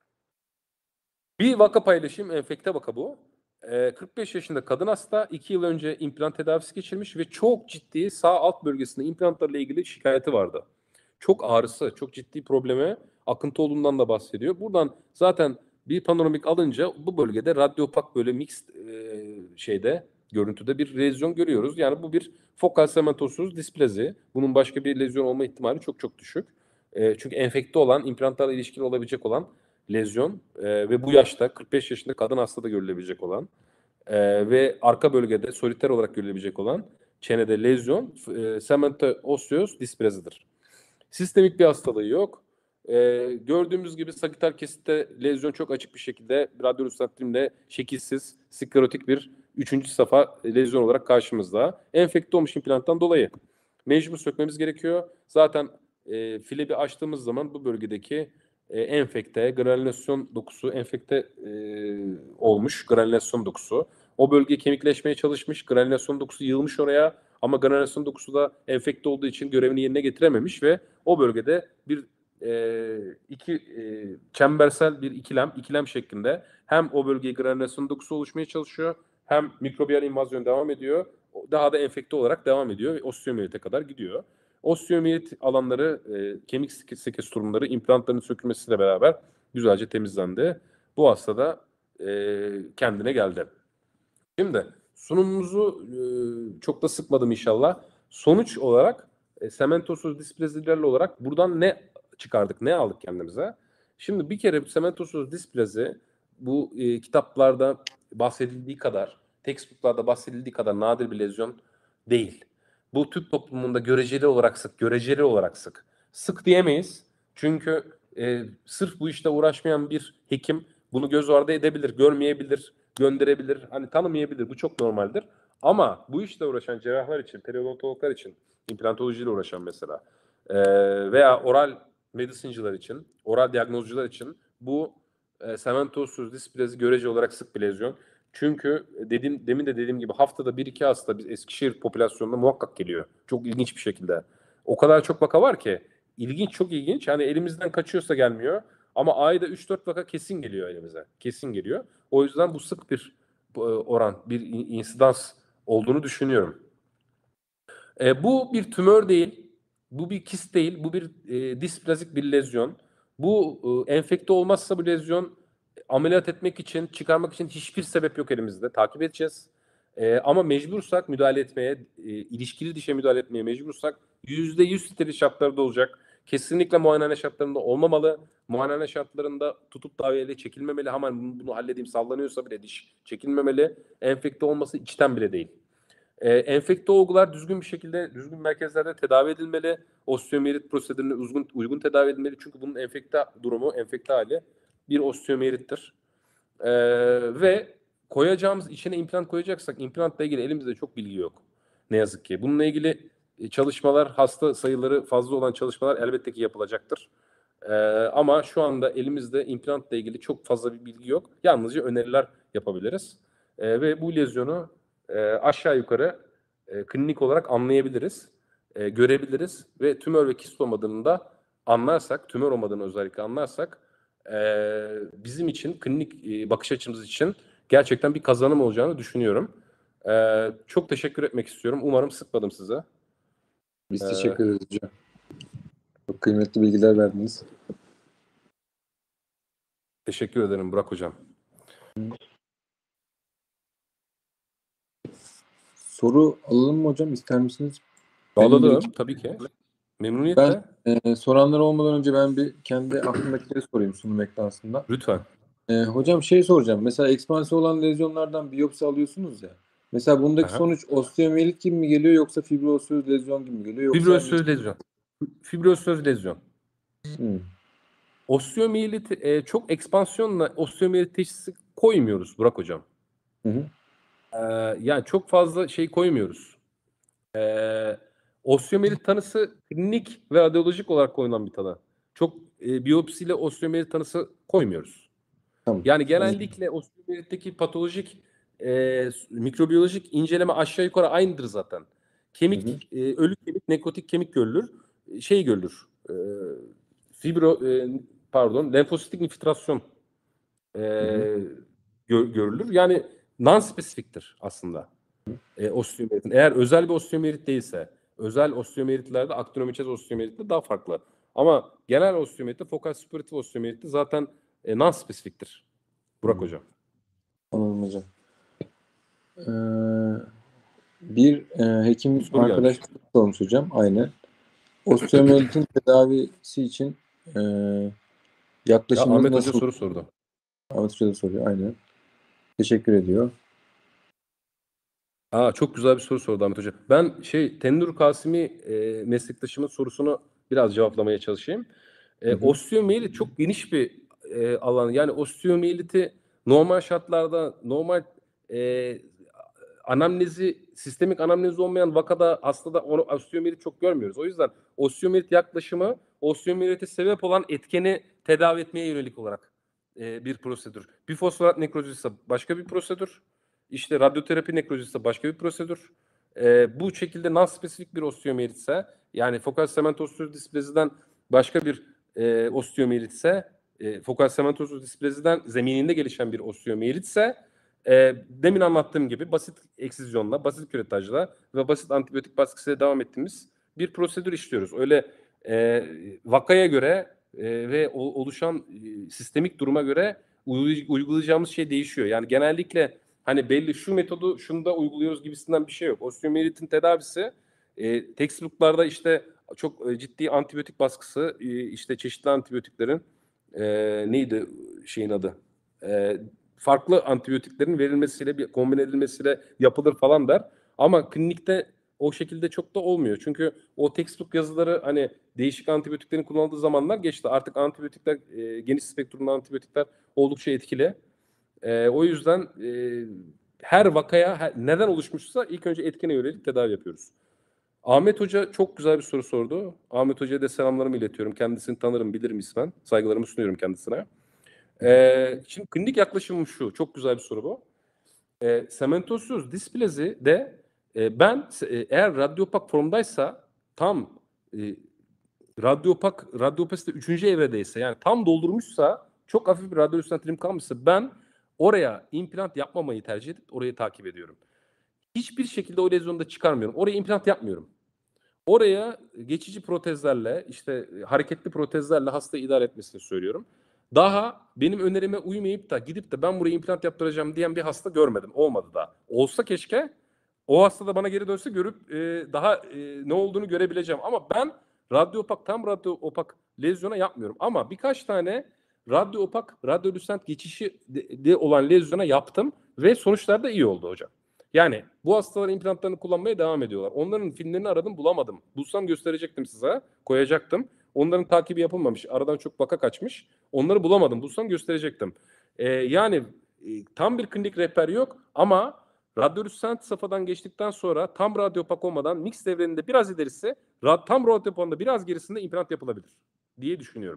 Bir vaka paylaşayım, enfekte vaka bu. Ee, kırk beş yaşında kadın hasta, iki yıl önce implant tedavisi geçirmiş ve çok ciddi sağ alt bölgesinde implantlarla ilgili şikayeti vardı. Çok ağrısı, çok ciddi probleme, akıntı olduğundan da bahsediyor. Buradan zaten bir panoramik alınca bu bölgede radyopak böyle mixed e, şeyde, görüntüde bir lezyon görüyoruz. Yani bu bir fokal sementozsuz displezi. Bunun başka bir lezyon olma ihtimali çok çok düşük. E, çünkü enfekte olan, implantlarla ilişkili olabilecek olan lezyon e, ve bu yaşta kırk beş yaşında kadın hastada görülebilecek olan e, ve arka bölgede soliter olarak görülebilecek olan çenede lezyon e, cemento osseous displazidir. Sistemik bir hastalığı yok. E, gördüğümüz gibi sagital kesitte lezyon çok açık bir şekilde radyolüstratrimle şekilsiz, sklerotik bir üçüncü safha lezyon olarak karşımızda. Enfekte olmuş implanttan dolayı mecbur sökmemiz gerekiyor. Zaten e, file bir açtığımız zaman bu bölgedeki e, enfekte, granülasyon dokusu, enfekte e, olmuş granülasyon dokusu. O bölge kemikleşmeye çalışmış, granülasyon dokusu yığılmış oraya ama granülasyon dokusu da enfekte olduğu için görevini yerine getirememiş ve o bölgede bir e, iki e, çembersel bir ikilem, ikilem şeklinde hem o bölgeye granülasyon dokusu oluşmaya çalışıyor hem mikrobiyal invazyon devam ediyor. Daha da enfekte olarak devam ediyor ve osteomiyelite kadar gidiyor. Osteomiyelit alanları, e, kemik sekes turumları implantların sökülmesiyle beraber güzelce temizlendi. Bu hasta da e, kendine geldi. Şimdi sunumumuzu e, çok da sıkmadım inşallah. Sonuç olarak e, sementosuz displazilerle olarak buradan ne çıkardık, ne aldık kendimize? Şimdi bir kere sementosuz displazi bu e, kitaplarda bahsedildiği kadar, textbooklarda bahsedildiği kadar nadir bir lezyon değil. Bu Türk toplumunda göreceli olarak sık, göreceli olarak sık. Sık diyemeyiz. Çünkü e, sırf bu işte uğraşmayan bir hekim bunu göz ardı edebilir, görmeyebilir, gönderebilir. Hani tanımayabilir. Bu çok normaldir. Ama bu işle uğraşan cerrahlar için, periodontologlar için, implantolojiyle uğraşan mesela e, veya oral medicinciler için, oral diyagnozcular için bu e, sementozsuz displazi görece olarak sık bir lezyon. Çünkü dediğim, demin de dediğim gibi haftada bir iki hasta biz Eskişehir popülasyonunda muhakkak geliyor. Çok ilginç bir şekilde. O kadar çok vaka var ki. İlginç, çok ilginç. Yani elimizden kaçıyorsa gelmiyor. Ama ayda üç dört vaka kesin geliyor elimize. Kesin geliyor. O yüzden bu sık bir oran, bir insidans olduğunu düşünüyorum. E, bu bir tümör değil. Bu bir kist değil. Bu bir e, displazik bir lezyon. Bu e, enfekte olmazsa bu lezyon ameliyat etmek için, çıkarmak için hiçbir sebep yok elimizde. Takip edeceğiz. E, ama mecbursak müdahale etmeye, e, ilişkili dişe müdahale etmeye mecbursak yüzde yüz steril şartlarda olacak. Kesinlikle muayenehane şartlarında olmamalı. Muayenehane şartlarında tutup daviyeyle çekilmemeli. Hemen bunu, bunu halledeyim sallanıyorsa bile diş çekilmemeli. Enfekte olması içten bile değil. Ee, enfekte olgular düzgün bir şekilde, düzgün merkezlerde tedavi edilmeli. Osteomiyelit prosedürüne uygun, uygun tedavi edilmeli. Çünkü bunun enfekte durumu, enfekte hali bir osteomiyelittir. Ee, ve koyacağımız, içine implant koyacaksak implantla ilgili elimizde çok bilgi yok. Ne yazık ki. Bununla ilgili çalışmalar, hasta sayıları fazla olan çalışmalar elbette ki yapılacaktır. Ee, ama şu anda elimizde implantla ilgili çok fazla bir bilgi yok. Yalnızca öneriler yapabiliriz. Ee, ve bu lezyonu e, aşağı yukarı e, klinik olarak anlayabiliriz, e, görebiliriz ve tümör ve kist olmadığını da anlarsak, tümör olmadığını özellikle anlarsak e, bizim için, klinik e, bakış açımız için gerçekten bir kazanım olacağını düşünüyorum. E, çok teşekkür etmek istiyorum. Umarım sıkmadım size. Biz Ee, teşekkür ederiz hocam. Çok kıymetli bilgiler verdiniz. Teşekkür ederim Burak Hocam. Soru alalım mı hocam? İster misiniz? Bağladım Benim tabii ki. Memnuniyetle. Ben e, soranlar olmadan önce ben bir kendi aklımdakileri sorayım sunum esnasında. Lütfen. E, hocam şey soracağım. Mesela ekspansiyon olan lezyonlardan biyopsi alıyorsunuz ya. Mesela bundaki Aha. sonuç osteomiyelit gibi mi geliyor yoksa fibrozöz lezyon gibi mi geliyor? Yoksa Fibrozöz lezyon. Fibrozöz lezyon. Hmm. Osteomiyelit e, çok ekspansiyonla osteomiyelit teşhisi koymuyoruz Burak Hocam. Hı hı. Ee, yani çok fazla şey koymuyoruz. Ee, osteomiyelit tanısı klinik ve radyolojik olarak koyulan bir tanı. Çok e, biyopsiyle osteomiyelit tanısı koymuyoruz. Tamam. Yani genellikle osteomiyelitteki patolojik e, mikrobiyolojik inceleme aşağı yukarı aynıdır zaten. Kemik, Hı hı. e, ölü kemik, nekrotik kemik görülür. Şey görülür. E, fibro, e, pardon, lenfositik infiltrasyon e, gö- görülür. Yani non-spesifiktir aslında e, osteomiyelitin. Eğer özel bir osteomiyelit değilse, özel osteomiyelitlerde aktinomyçez osteomiyelitte daha farklı. Ama genel osteomiyelitte, fokal supuratif osteomiyelitte zaten e, non-spesifiktir. Burak Hı. Hocam. Anladım hocam. Ee, bir e, hekim Soru arkadaş gelmiş. sormuş hocam. Aynen. Osteomiyelitin tedavisi için e, Ya yaklaşımınız Ahmet Hoca nasıl? soru sordu. Ahmet Hoca da soruyor. Aynen. Teşekkür ediyor. Aa, çok güzel bir soru sordu Ahmet Hoca. Ben şey Tendur Kasimi e, meslektaşımın sorusunu biraz cevaplamaya çalışayım. E, Hı hı. osteomiyelit çok geniş bir e, alan. Yani osteomiyeliti normal şartlarda normal e, anamnezi, sistemik anamnezi olmayan vakada hastada onu osteomiyelit çok görmüyoruz. O yüzden osteomiyelit yaklaşımı osteomiyelite sebep olan etkeni tedavi etmeye yönelik olarak e, bir prosedür. Bifosforat nekrozisi başka bir prosedür. İşte radyoterapi nekrozisi ise başka bir prosedür. E, bu şekilde non-spesifik bir osteomiyelit ise yani fokal sementozsuz displeziden başka bir e, osteomiyelit ise e, fokal sementozsuz displeziden zemininde gelişen bir osteomiyelit ise e, demin anlattığım gibi basit eksizyonla, basit küretajla ve basit antibiyotik baskısıyla devam ettiğimiz bir prosedür işliyoruz. Öyle e, vakaya göre e, ve o, oluşan e, sistemik duruma göre uygulay- uygulayacağımız şey değişiyor. Yani genellikle hani belli şu metodu şunda uyguluyoruz gibisinden bir şey yok. Osteomiyelitin tedavisi e, textbook'larda işte çok e, ciddi antibiyotik baskısı, e, işte çeşitli antibiyotiklerin e, neydi şeyin adı? E, farklı antibiyotiklerin verilmesiyle, bir kombin edilmesiyle yapılır falan der. Ama klinikte o şekilde çok da olmuyor. Çünkü o textbook yazıları hani değişik antibiyotiklerin kullanıldığı zamanlar geçti. Artık antibiyotikler, e, geniş spektrumlu antibiyotikler oldukça etkili. E, o yüzden e, her vakaya her, neden oluşmuşsa ilk önce etkene yönelik tedavi yapıyoruz. Ahmet Hoca çok güzel bir soru sordu. Ahmet Hoca'ya da selamlarımı iletiyorum. Kendisini tanırım, bilirim ismen. Saygılarımı sunuyorum kendisine. Ee, şimdi klinik yaklaşımım şu. Çok güzel bir soru bu. Ee, sementozsuz displezi de e, ben e, eğer radyopak formdaysa tam e, radyopak radyopasite üçüncü evredeyse yani tam doldurmuşsa çok hafif bir radyolüstent kalmışsa ben oraya implant yapmamayı tercih edip orayı takip ediyorum. Hiçbir şekilde o lezyonu da çıkarmıyorum. Oraya implant yapmıyorum. Oraya geçici protezlerle işte hareketli protezlerle hasta idare etmesini söylüyorum. Daha benim önerime uymayıp da gidip de ben buraya implant yaptıracağım diyen bir hasta görmedim. Olmadı da. Olsa keşke o hasta da bana geri dönse görüp e, daha e, ne olduğunu görebileceğim. Ama ben radyo opak, tam radyo opak lezyona yapmıyorum. Ama birkaç tane radyo opak, radyolüstent geçişi de, de olan lezyona yaptım ve sonuçlar da iyi oldu hocam. Yani bu hastalar implantlarını kullanmaya devam ediyorlar. Onların filmlerini aradım bulamadım. Bulsam gösterecektim size. Koyacaktım. Onların takibi yapılmamış. Aradan çok vaka kaçmış. Onları bulamadım. Bulsam gösterecektim. Ee, yani e, tam bir klinik rehber yok ama radyolüstent safhadan geçtikten sonra tam radyopak olmadan mix devreninde biraz ilerisi ra- tam radyopakında biraz gerisinde implant yapılabilir diye düşünüyorum.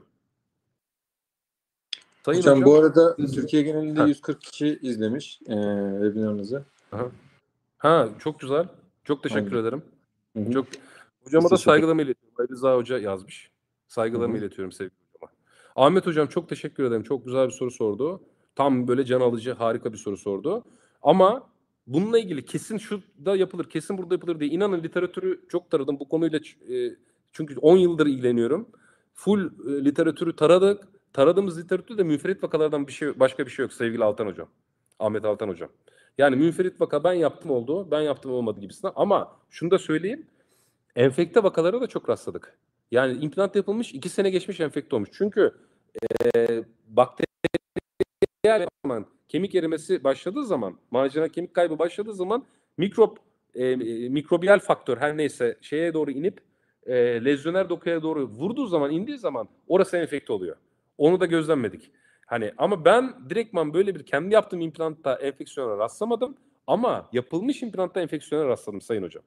Sayın Hocam hocam. bu arada Türkiye genelinde Heh. yüz kırk kişi izlemiş e, webinarınızı. Aha. Ha, çok güzel. Çok teşekkür Aynen. ederim. Hı hı. Çok Biz hocama da teşekkür saygılarımı iletiyorum. Ali Rıza Hoca yazmış. Hı Saygılarımı hı. iletiyorum sevgili hocama. Ahmet Hocam çok teşekkür ederim. Çok güzel bir soru sordu. Tam böyle can alıcı, harika bir soru sordu. Ama bununla ilgili kesin şurada yapılır, kesin burada yapılır diye inanın literatürü çok taradım. Bu konuyla e, çünkü on yıldır ilgileniyorum. Full e, literatürü taradık. Taradığımız literatürde münferit vakalardan bir şey, başka bir şey yok sevgili Altan Hocam. Ahmet Altan Hocam. Yani münferit vaka ben yaptım oldu, ben yaptım olmadı gibisinden. Ama şunu da söyleyeyim. Enfekte vakalara da çok rastladık. Yani implant yapılmış, iki sene geçmiş enfekte olmuş. Çünkü e, bakteriyel zaman, kemik erimesi başladığı zaman, marjinal kemik kaybı başladığı zaman mikrop, e, e, mikrobiyal faktör her neyse şeye doğru inip e, lezyoner dokuya doğru vurduğu zaman, indiği zaman orası enfekte oluyor. Onu da gözlemledik. Hani ama ben direktman böyle bir kendi yaptığım implantta enfeksiyona rastlamadım ama yapılmış implantta enfeksiyona rastladım Sayın Hocam.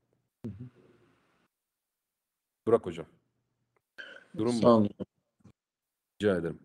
Burak Hocam. Durum Sağ bu. olun. Rica ederim.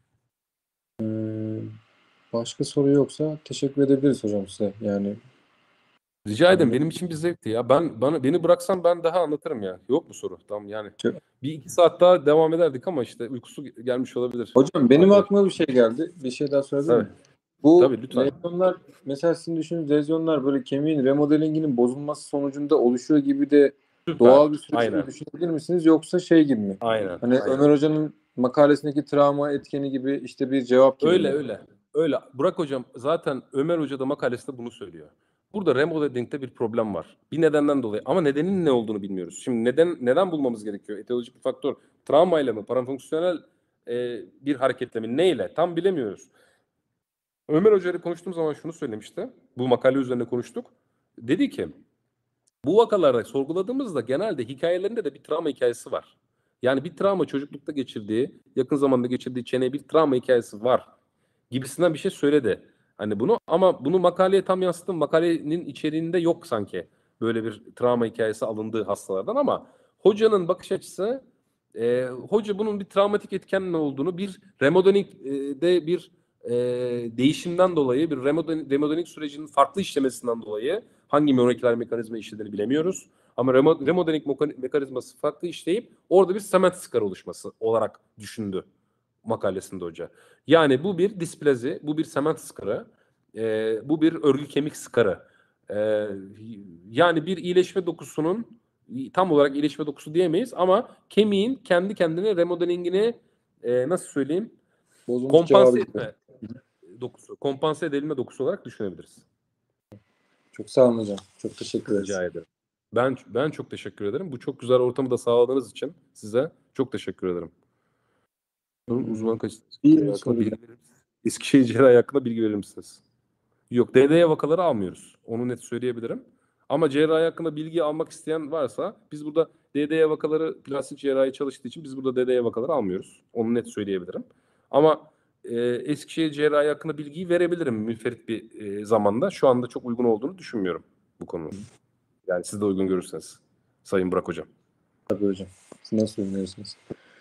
Ee, başka soru yoksa teşekkür edebiliriz hocam size. Yani Rica ederim. Benim için bir zevkti ya. Ben bana beni bıraksan ben daha anlatırım ya. Yok mu soru? Tamam yani. Çok- Bir iki saat daha devam ederdik ama işte uykusu gelmiş olabilir. hocam benim Arkadaş. aklıma bir şey geldi. Bir şey daha sorabilir Evet. miyim? Bu Tabii, lütfen. lezyonlar mesela sizin düşündüğünüz lezyonlar böyle kemiğin remodelinginin bozulması sonucunda oluşuyor gibi de Süper. doğal bir süreç gibi Aynen. düşünebilir misiniz yoksa şey gibi mi? Aynen. Hani aynen. Ömer Hoca'nın makalesindeki travma etkeni gibi işte bir cevap gibi Öyle mi? öyle. Öyle. Burak Hocam zaten Ömer Hoca da makalesinde bunu söylüyor. Burada remodeling'de bir problem var. Bir nedenden dolayı ama nedenin ne olduğunu bilmiyoruz. Şimdi neden neden bulmamız gerekiyor? Etiyolojik bir faktör. Travmayla mı? Parafonksiyonel e, bir hareketle mi? Neyle? Tam bilemiyoruz. Ömer Hoca ile konuştuğum zaman şunu söylemişti. Bu makale üzerine konuştuk. Dedi ki bu vakalarda sorguladığımızda genelde hikayelerinde de bir travma hikayesi var. Yani bir travma çocuklukta geçirdiği, yakın zamanda geçirdiği çeneye bir travma hikayesi var gibisinden bir şey söyledi. Hani bunu ama bunu makaleye tam yansıttım. Makalenin içeriğinde yok sanki böyle bir travma hikayesi alındığı hastalardan ama hocanın bakış açısı e, hoca bunun bir travmatik etkenin olduğunu bir remodelikte bir e, değişimden dolayı bir remodelik, remodelik sürecinin farklı işlemesinden dolayı hangi moleküler mekanizma işlediğini bilemiyoruz. Ama remo, remodelik mekanizması farklı işleyip orada bir sement skar oluşması olarak düşündü makalesinde hoca. Yani bu bir displazi, bu bir sement skarı, e, bu bir örgü kemik skarı. E, yani bir iyileşme dokusunun tam olarak iyileşme dokusu diyemeyiz ama kemiğin kendi kendine remodelingini e, nasıl söyleyeyim Bozulmuş kompanse cevabı gibi. etme dokusu, kompanse edilme dokusu olarak düşünebiliriz. Çok sağ olun hocam. Çok teşekkür ederiz. Rica ederim. Ben ben çok teşekkür ederim. Bu çok güzel ortamı da sağladığınız için size çok teşekkür ederim. Uzman kaç Bir hakkında soru. bilgi verir misiniz? Eskişehir cerrahi hakkında bilgi verir misiniz? Yok, D D E vakaları almıyoruz. Onu net söyleyebilirim. Ama cerrahi hakkında bilgi almak isteyen varsa biz burada D D E vakaları plastik cerrahi çalıştığı için biz burada D D E vakaları almıyoruz. Onu net söyleyebilirim. Ama e, Eskişehir cerrahi hakkında bilgiyi verebilirim münferit bir e, zamanda. Şu anda çok uygun olduğunu düşünmüyorum bu konunun. Yani siz de uygun görürseniz. Sayın Burak Hocam. Tabii hocam. Siz nasıl önerirsiniz?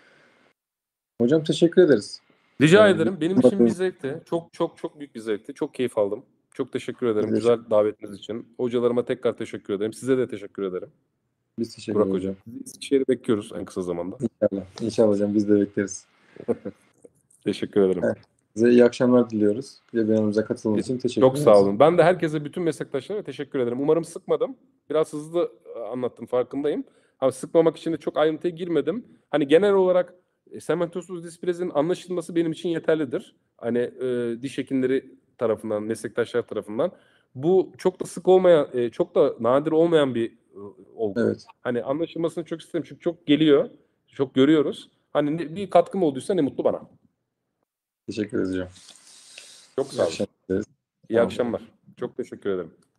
Hocam teşekkür ederiz. Rica Yani ederim. Benim için bir zevkti. Çok çok çok büyük bir zevkti. Çok keyif aldım. Çok teşekkür ederim Biz güzel davetiniz için. Hocalarıma tekrar teşekkür ederim. Size de teşekkür ederim. Biz teşekkür Burak ederiz Hocam. hocam. Sizi Eskişehir'e bekliyoruz en kısa zamanda. İnşallah. İnşallah hocam biz de bekleriz. Teşekkür ederim. Evet. Size iyi akşamlar diliyoruz. Webinarımıza katıldığınız için teşekkür Çok ederiz. sağ olun. Ben de herkese, bütün meslektaşlara teşekkür ederim. Umarım sıkmadım. Biraz hızlı anlattım, farkındayım. Ama sıkmamak için de çok ayrıntıya girmedim. Hani genel olarak e, sementosuz displazinin anlaşılması benim için yeterlidir. Hani e, diş hekimleri tarafından, meslektaşlar tarafından. Bu çok da sık olmayan, e, çok da nadir olmayan bir e, olgu. Evet. Hani anlaşılmasını çok isterim çünkü çok geliyor, çok görüyoruz. Hani ne- bir katkım olduysa ne mutlu bana. Teşekkür ederiz hocam. Çok İyi sağ olun. akşamlar dileriz. İyi Tamam. akşamlar. Çok teşekkür ederim.